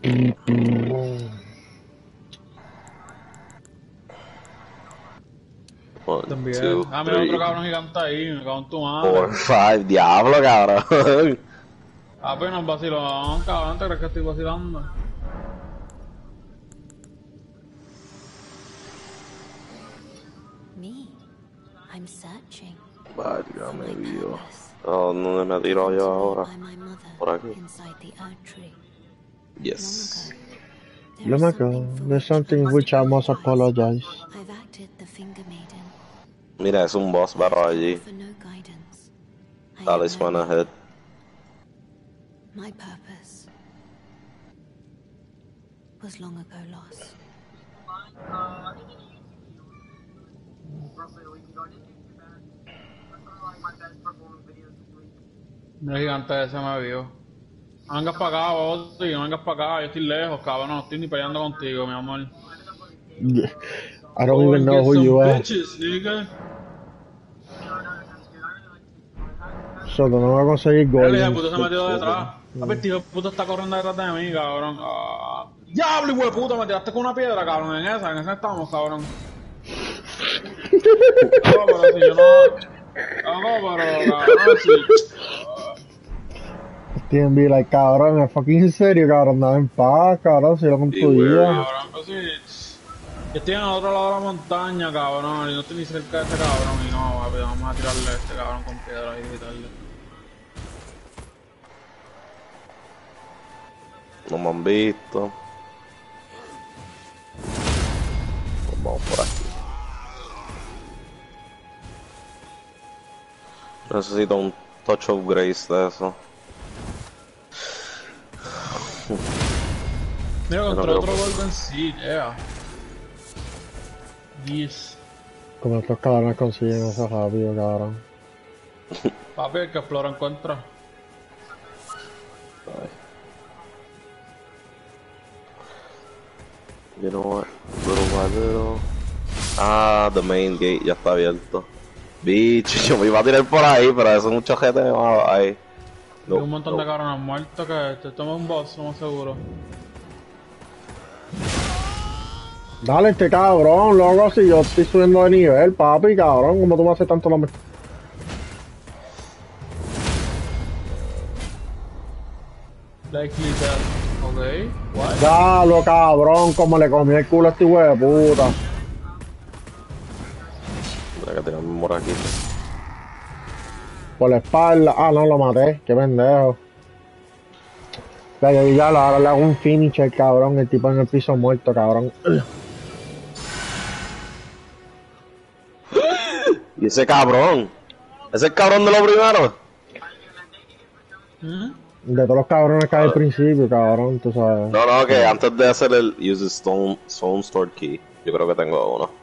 One, También. two, Ah, mira three, otro cabrón gigante ahí. Me cago en tu madre. four, five. Diablo, cabrón. Ah, pues nos vacilón, cabrón. ¿Te crees que estoy vacilando? Me. I'm searching. Válgame Dios. ¿A dónde me tiro yo ahora? By my mother Por aquí. inside the oak tree. Yes. There Let is me something go. for There's which something which I must apologize. I've acted the finger maiden. Mira, es un boss battle allí. For no guidance. I am Talisman learning. ahead. My purpose was long ago lost. Mira el gigante ese me vio. No vengas para acá, vos, tío, no vengas para acá. Yo estoy lejos, cabrón. No estoy ni peleando contigo, mi amor. I don't even know who you are. Bitches, nigga. So, no voy a conseguir Mira, el hijo de gold. puta se metió detrás. A ver, tío, el puto está corriendo detrás de mí, cabrón. Ah. Diablo, hijo de puta, me tiraste con una piedra, cabrón. En esa, en esa estamos, cabrón. No, pero si yo no. No, pero, cabrón, si. Tienen be like, cabrón, es fucking serio, cabrón, dame en paz, cabrón, si lo con tu Sí, güey, día. Cabrón, pues sí. Yo estoy en el otro lado de la montaña, cabrón. Y no estoy ni cerca de este cabrón. Y no, papi, vamos a tirarle a este cabrón con piedra y gritarle. No me han visto. Pues vamos por aquí. Necesito un touch of grace de eso. Mira, no contra quiero- otro Golden Seed, yeah. Yes. Como estos cabrones consiguen eso rápido, cabrón. Papi, el que explora encuentra. You know what? Little by little. Ah, the main gate ya está abierto. Bicho, yo me iba a tirar por ahí, pero eso es mucho gente me va ahí. Hay No, un montón no. de cabrones muertos que te toma un boss, no seguro. Dale, este cabrón, loco, si yo estoy subiendo de nivel, papi, cabrón, ¿cómo tú me haces tanto nombre? Likely death. Ok. What? Dalo, cabrón, como le comí el culo a este hijo de puta. Mira que tirarme por aquí. Por la espalda. Ah, no, lo maté, qué pendejo. Ya, ya, ya, ahora le hago un finisher, cabrón, el tipo en el piso muerto, cabrón. Y ese cabrón. Ese es el cabrón de lo primero. ¿Mm? De todos los cabrones que hay al principio, cabrón, tú sabes. No, no, que antes de hacer el use stone, stone stored key. Yo creo que tengo uno.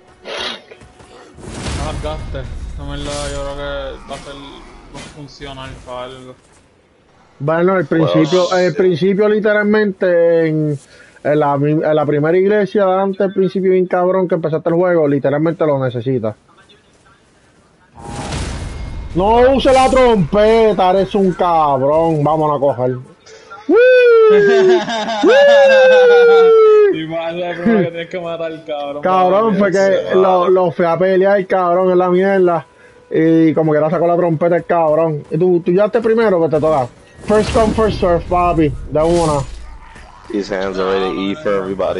No las gastes. No me lo, yo creo que va a ser funcional para algo. Bueno, al principio, Well, al principio literalmente en, en, la, mi- en la primera iglesia, antes del principio bien cabrón que empezaste el juego, literalmente lo necesitas. No use la trompeta, eres un cabrón, vámonos a coger. Y más la prueba que tienes que matar al cabrón. Cabrón, fue que lo, lo fui a pelear, cabrón, en la mierda. Y como que era sacó la trompeta el cabrón. Y tú, tú ya te primero que te toca. First come, first serve, papi, de una. These hands are ready to eat for everybody.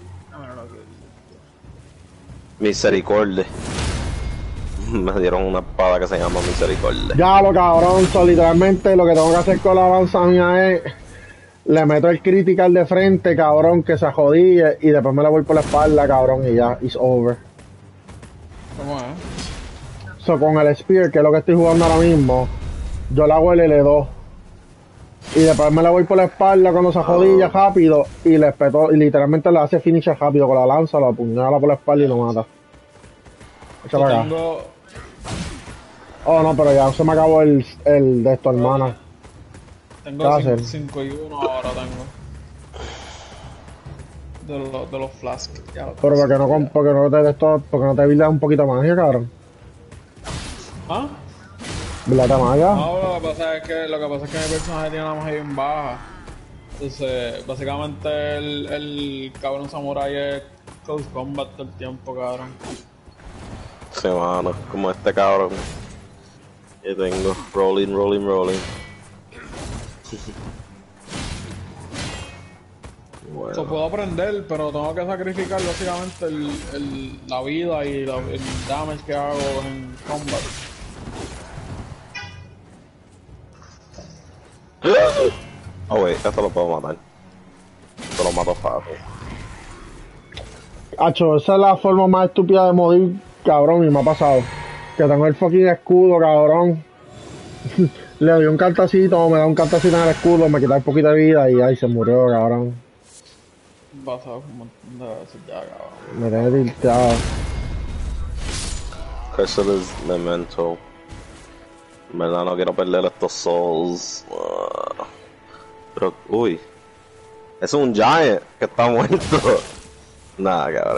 Misericordia. Me dieron una espada que se llama Misericordia. Ya lo cabrón, so, literalmente lo que tengo que hacer con la avanza mía es le meto el critical de frente, cabrón, que se jodille y después me la voy por la espalda, cabrón, y ya, it's over. ¿Cómo es? So, con el Spear, que es lo que estoy jugando ahora mismo, yo le hago el L dos. Y después me la voy por la espalda cuando se jodilla rápido y le espeto, y literalmente le hace finisher rápido con la lanza, lo apuñala por la espalda y lo mata. Echa Yo para acá. tengo... Oh no, pero ya se me acabó el, el de esto, hermana. ¿Qué va a Tengo hacer? cinco y uno ahora tengo. De los, de los flasks. Ya lo tengo. Pero porque no, com- porque no te de esto, porque no te bildas un poquito más, magia, cabrón. ¿Ah? Bilda magia. No, lo que pasa es que, lo que pasa es que mi personaje tiene una magia bien baja. Entonces, básicamente el, el cabrón samurai es close combat todo el tiempo, cabrón. Sí, mano, como este cabrón. Que tengo. Rolling, rolling, rolling. Bueno. Lo puedo aprender, pero tengo que sacrificar básicamente el, el, la vida y la- el damage que hago en combat. Oh, wait, esto lo puedo matar. Esto lo mato fácil. Hacho, esa es la forma más estúpida de morir, cabrón, y me ha pasado. Que tengo el fucking escudo, cabrón. Le doy un cartacito, me da un cartacito en el escudo, me quita un poquito de vida y ahí se murió, cabrón. Pasado un montón de veces ya, cabrón. Me tiene tilteado. Chrysalis Memento. En verdad no quiero perder estos souls. Ah. Pero, uy. Es un giant que está muerto. Nada, cabrón.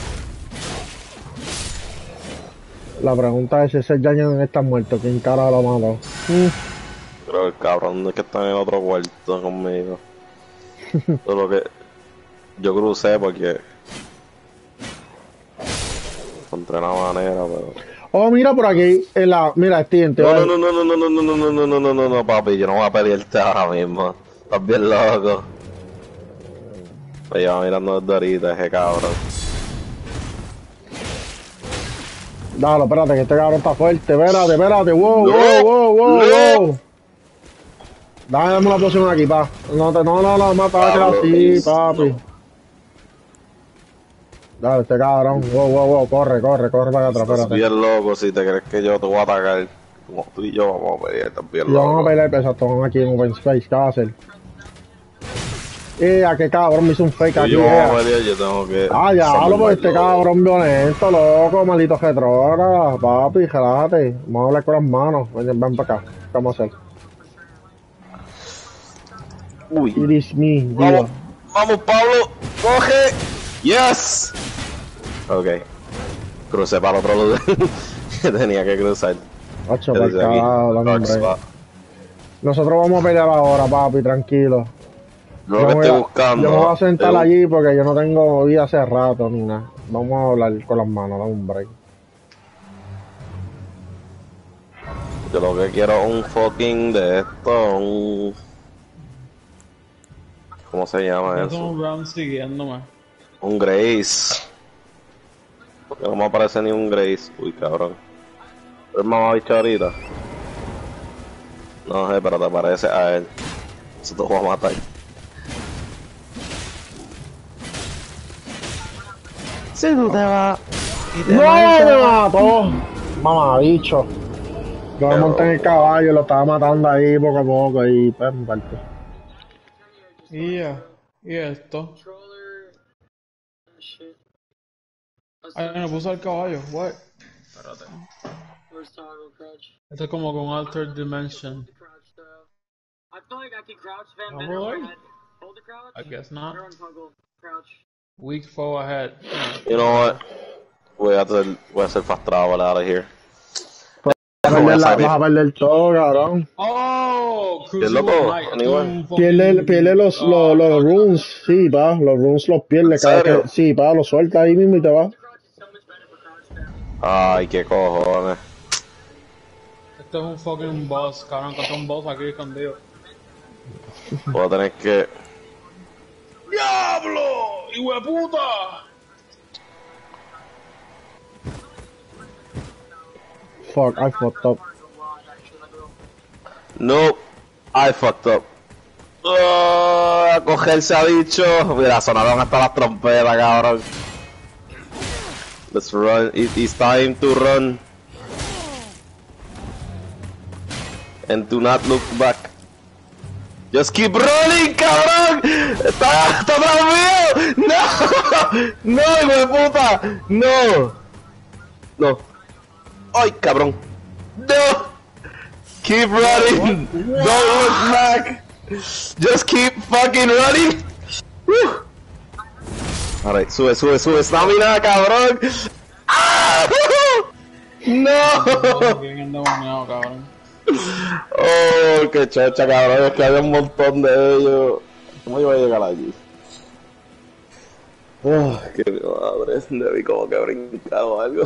La pregunta es si ese Giant está muerto, ¿quién carajo lo mató? Mm. Creo que el cabrón es que está en el otro cuarto conmigo. Solo que yo crucé porque encontré una manera, pero... Oh, mira por aquí, en la, mira, Steven, te No, voy a- no, no, no, no, no, no, no, no, no, no, no, no, no, papi, yo no voy a pelearte ahora mismo. Estás bien loco. Me lleva mirando desde ahorita ese cabrón. Dale, espérate, que este cabrón está fuerte, espérate, espérate, wow, No, wow, wow, wow, no. wow. Dame, dame una poción aquí, pa. No, te, no, no, no, mata Pablo, así, please, papi. no. Dale, este cabrón, wow, wow, wow, corre, corre, corre para acá atrás, Estás espérate. bien loco si te crees que yo te voy a atacar. Como tú y yo vamos a pelear también. Y vamos a pelear, pero estamos aquí en Open Space. ¿Qué va a hacer? Eh, a qué cabrón me hizo un fake Tú y aquí. yo vamos a eh. pelear, yo tengo que... Ah, ya hablo por este cabrón. cabrón violento, loco, maldito retrógrada, papi, relájate. Vamos a hablar con las manos. Ven, ven para acá. ¿Qué vamos a hacer? Uy. It is me, Dios. Vamos, vamos, Pablo. Coge. Yes. Ok. Crucé para el otro lado. Tenía que cruzar. Ocho, Yo para desde aquí. acá, Dark hombre. spot. Nosotros vamos a pelear ahora, papi, tranquilo. Yo lo Yo que me estoy voy a- buscando. Yo me voy a sentar es un- allí porque yo no tengo vida hace rato ni nada. Vamos a hablar con las manos, dame un break. Yo lo que quiero es un fucking de esto, un... ¿Cómo se llama Yo eso? tengo un round siguiéndome. Un Grace. Porque no me aparece ni un Grace. Uy, cabrón. ¿Es mamá bicho ahorita? No sé, pero te parece a él. Eso te va a matar. Si tú te vas... y te ¡No, marchas- me mató! Mamabicho. Yo me Pero- monté en el caballo y lo estaba matando ahí poco a poco y pues me partí. Y ya. Y esto. Ay, me puso al caballo. What? Espérate. Esto es como con Altered Dimension. I feel like I can crouch Van No, Bender boy. overhead. Hold the crouch. I guess not. Or untoggle crouch. Weak foe ahead. You know what? Voy a hacer, voy a hacer fast travel out of here. Vas a Voy a perder, la- salir. vas a perder todo, cabrón. Oh, ¿Qué Crucible loco? Knight. Esto es Igual. un fucking- Pierde, pierde los, Ah, los, los runes, sí, pa, los runes los pierde ¿En cada serio? que, sí, pa, los suelta ahí mismo y te va. Crouch is so much better for crouch spam. Ay, qué cojones. Esto es un fucking boss, cabrón. Contra un boss aquí escondido. Voy a tener que... ¡Diablo! ¡Hijo de puta! Fuck, I fucked up. No, I fucked up. Oh, a cogerse ha dicho. Mira, sonaron hasta las trompetas, cabrón. Let's run. It is time to run. And do not look back. Just keep running, cabrón. Está, está atrás mío. No, no, hijo de puta. No, no. Ay, cabrón. No. Keep running. Don't look back. Just keep fucking running. Woo. Alright, sube, sube, sube. Stamina, cabrón. ¡Ah! No. Bien endemoniado, cabrón. Oh, qué chocha, cabrón. Es que había un montón de ellos. ¿Cómo iba a llegar allí? Oh, qué madre. Debí como que brincar o algo.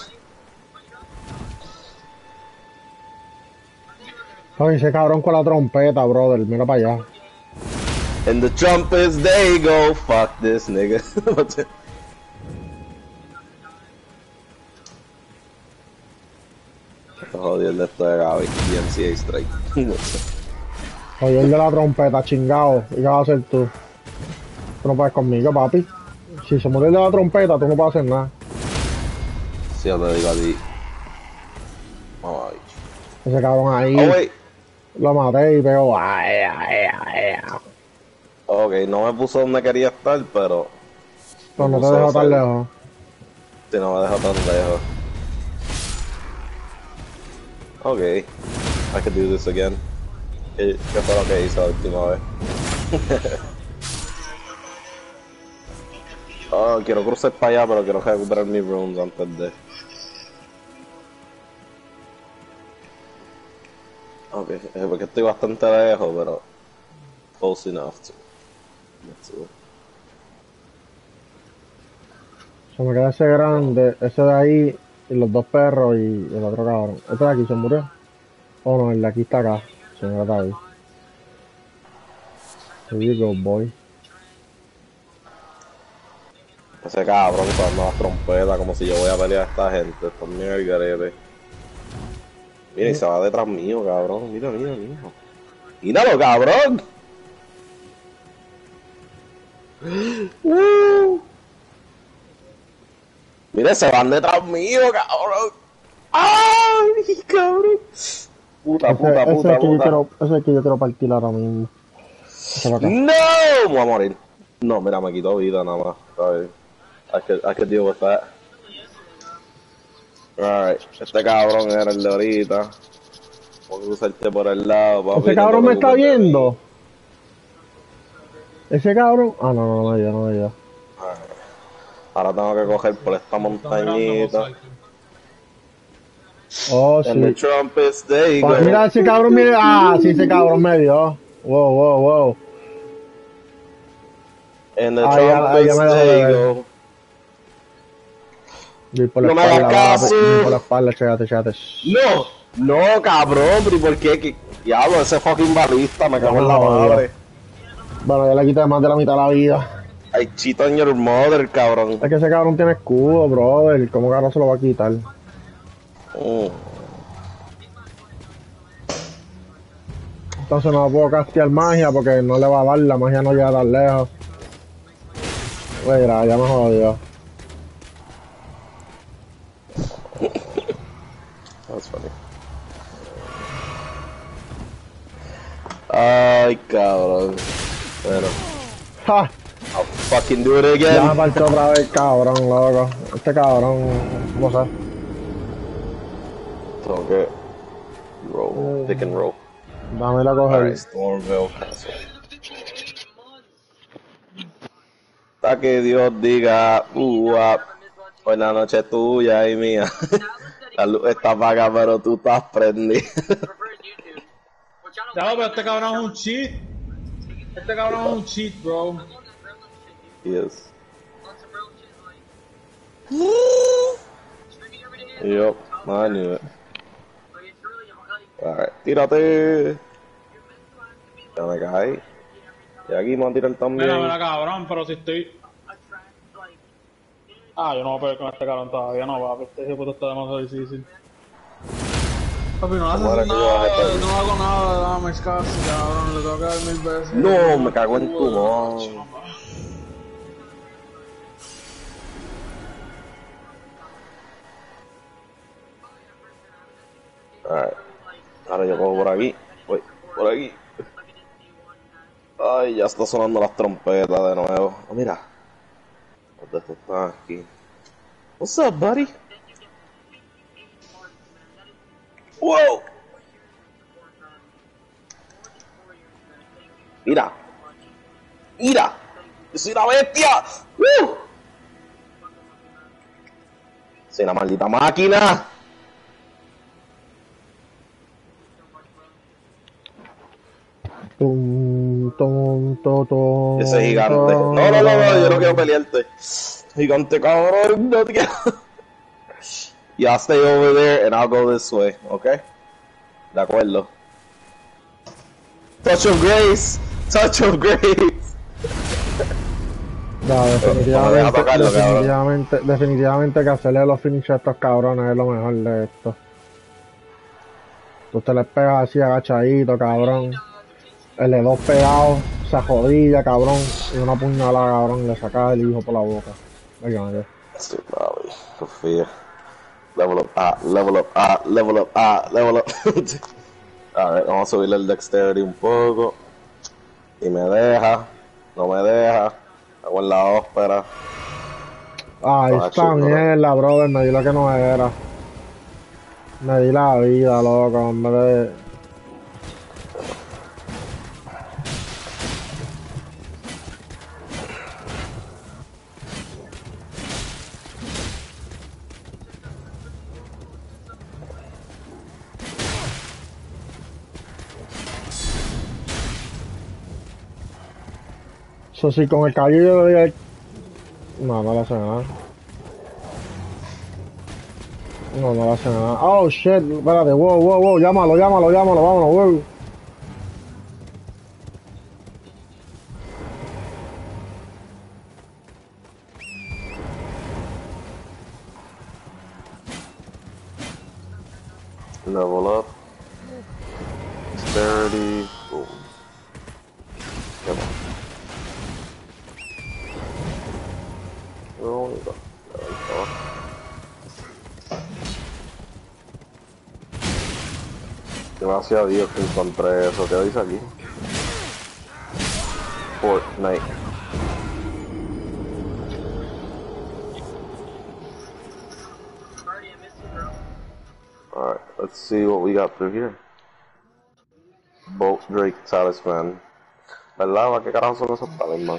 Ay, ese cabrón con la trompeta, brother, mira para allá. And the trumpets, they go. Fuck this nigga. Jodiendo esto de Gaby. D M C A Strike. Oye, el de la trompeta, chingado. ¿Y qué vas a hacer tú? Tú no puedes conmigo, papi. Si se muere el de la trompeta, tú no puedes hacer nada. Si yo te digo a ti. Ay. Ese cabrón ahí, Oh, wait. lo maté y pegó. Ay, ay, ay, ay. Ok, no me puso donde quería estar, pero... Pero no te puso dejo tan cerca. lejos. Si no me dejó tan lejos. Ok. I can do this again. ¿Qué qué fue lo que hice la última vez? Oh, quiero cruzar para allá, pero quiero recuperar mis runes antes de... Ok, es porque estoy bastante lejos, pero... Close enough to... to- Se me queda ese grande, ese de ahí, y los dos perros y el otro cabrón. Este de aquí se murió. Oh no, el de aquí está acá. Señora David. Here you go, boy. Ese cabrón usando las trompetas como si yo voy a pelear a esta gente. Esto es mierda el garete. Mira, y se va detrás mío, cabrón. Mira, mira, mira. ¡Míralo, cabrón! Uh. Mira, se van detrás mío, cabrón. ¡Ay, cabrón! Puta, Ese, puta, ese puta, es que yo puta. quiero, ese es el que yo quiero partir ahora mismo. Ese va acá. ¡No! Voy a morir. No, mira, me quitó vida nada más. Sorry. I could, I could deal with that. Alright, este cabrón era el de ahorita. Voy a cruzarte por el lado, papi. Ese no cabrón te me está preocupes de mí. viendo. Ese cabrón. Ah, no, no, no me dio, no me dio. Ahora tengo que coger por esta montañita. Oh, And the sí. trumpets, there you Pa- go. Mira, ese cabrón mire. Ah, sí, ese cabrón me dio. Wow, wow, wow. And the Ah, ya, ah, ya trumpets, me dejó de there you ver. go. Voy por la No me espalda, hagas papi. caso. Voy por la espalda, chécate, chécate. No, no, cabrón, pero ¿y por qué? ¿Qué diablo? Ese fucking balista, me cago en la No, madre. Bueno, ya le quité más de la mitad de la vida. I cheat on your mother, cabrón. Es que ese cabrón tiene escudo, brother. ¿Cómo carajo se lo va a quitar? Mm. Entonces no puedo castear magia porque no le va a dar, la magia no llega tan lejos. Mira, ya me jodió. That's funny. Ay, cabrón. Bueno, ¡Ja! I'll fucking do it Ya me again. partió otra vez, cabrón, loco. Este cabrón, no sé. Tengo que roll, pick and roll. Dámela a coger. Alright, Stormville Castle. Hasta que Dios diga, uh, ah, hoy la noche es tuya y mía. La luz está apagada, pero tú estás prendido. Ya lo, pero este cabrón es un cheat. Este cabrón es un cheat, bro. Yes. Yup, I knew it. Alright, tírate. Ya me caí. Y aquí me voy a tirar también. Mira, mira, cabrón, pero si estoy. Ah, yo no voy a pelear con este cabrón todavía, no, papi. Este hijo de puta está demasiado difícil. Papi, no haces Ahora que yo bajé nada, para no hago nada de damage casi, cabrón. Le tengo que dar mil veces. No, me cago en tu madre. Alright. Ahora yo cojo por aquí. Voy, por aquí. Ay, ya está sonando las trompetas de nuevo. Oh, mira. Los de estos están aquí. What's up, buddy? Wow. Mira. Mira. Yo soy una bestia. ¡Uh! Soy una maldita máquina. Tum, tum, tum, tum, Ese gigante. tum, No, no, no, no, yo no quiero pelearte. Gigante cabrón, no te quiero. Yeah, I'll stay over there and I'll go this way, okay? De acuerdo. Touch of Grace. Touch of Grace. No, No deja definitivamente, tocarlo, cabrón. definitivamente, definitivamente que hacerle los finishes a estos cabrones es lo mejor de esto. Tú te les pegas así agachadito, cabrón. El E dos pegado, se jodilla, cabrón. Y una puñalada, cabrón, le saca el hijo por la boca. Venga, venga. Sí, papi, confía. Level up, ah, level up, ah, level up, ah, level up. Alright, vamos a subirle el dexterity un poco. Y me deja, no me deja. Hago en la ópera. Ay, Ah, esta chico. mierda, brother, me di lo que no era. Me di la vida, loco, hombre. Eso sí, con el caballo yo le doy al... No, no le hace nada. No, no le hace nada. Oh, shit, espérate, wow, wow, wow, llámalo, llámalo, llámalo, vámonos, wow. Level up. Dexterity. Boom. Come on. Oh, there we go. Gracias a Dios que encontré eso. ¿Qué dice aquí? Fortnite. Already, I missed you, bro. Alright, let's see what we got through here. Bolt Drake Talisman. ¿Verdad? ¿Qué carajo son esos talisman?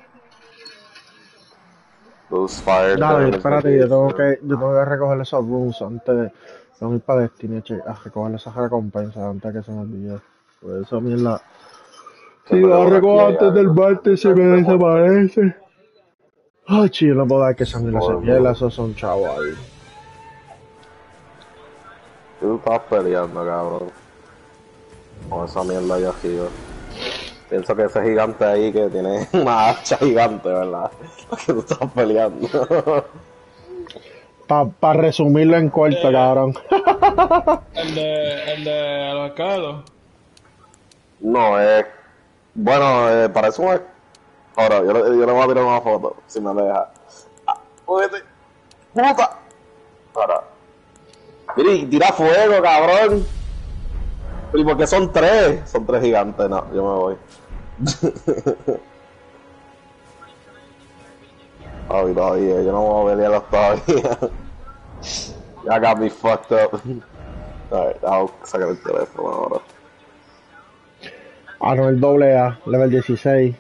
Those fire Dale, damage espérate, yo tengo negation. que, yo tengo que recoger esos runes antes de... Tengo que ir para Destiny che, a recoger esas recompensas antes de que se me olvide. Por eso, mierda. Se Si me lo quedó aquí, recojo hay antes del algo. martes, se me desaparece. Ay, chido, no puedo dar que esa mierda se Por pierda, Dios. esos son chavos ahí. ¿Qué tú estabas peleando, cabrón? Con esa mierda allá arriba. Pienso que ese gigante ahí que tiene una hacha gigante, ¿verdad? Que tú estás peleando. Para pa resumirlo en corto, cabrón. El de, el de los escalos. No, es... Bueno, eh, parece un... Ahora, yo, le- yo le voy a tirar una foto, si me deja. Ah, ¡Muévete! ¡Puta! Ahora. Mira, y tira fuego, cabrón. ¿Y por qué son tres? Son tres gigantes, no, yo me voy. Ay, todavía, yo no voy a pelearlos todavía. Ya got me fucked up. Alright, I'll sacar el teléfono ahora. Ah, no, el doble A, level dieciséis.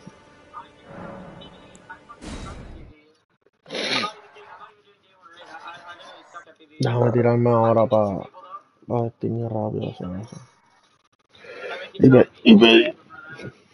Déjame tirarme ahora para pa Destiny rápido. Eso, eso. Y me, y me,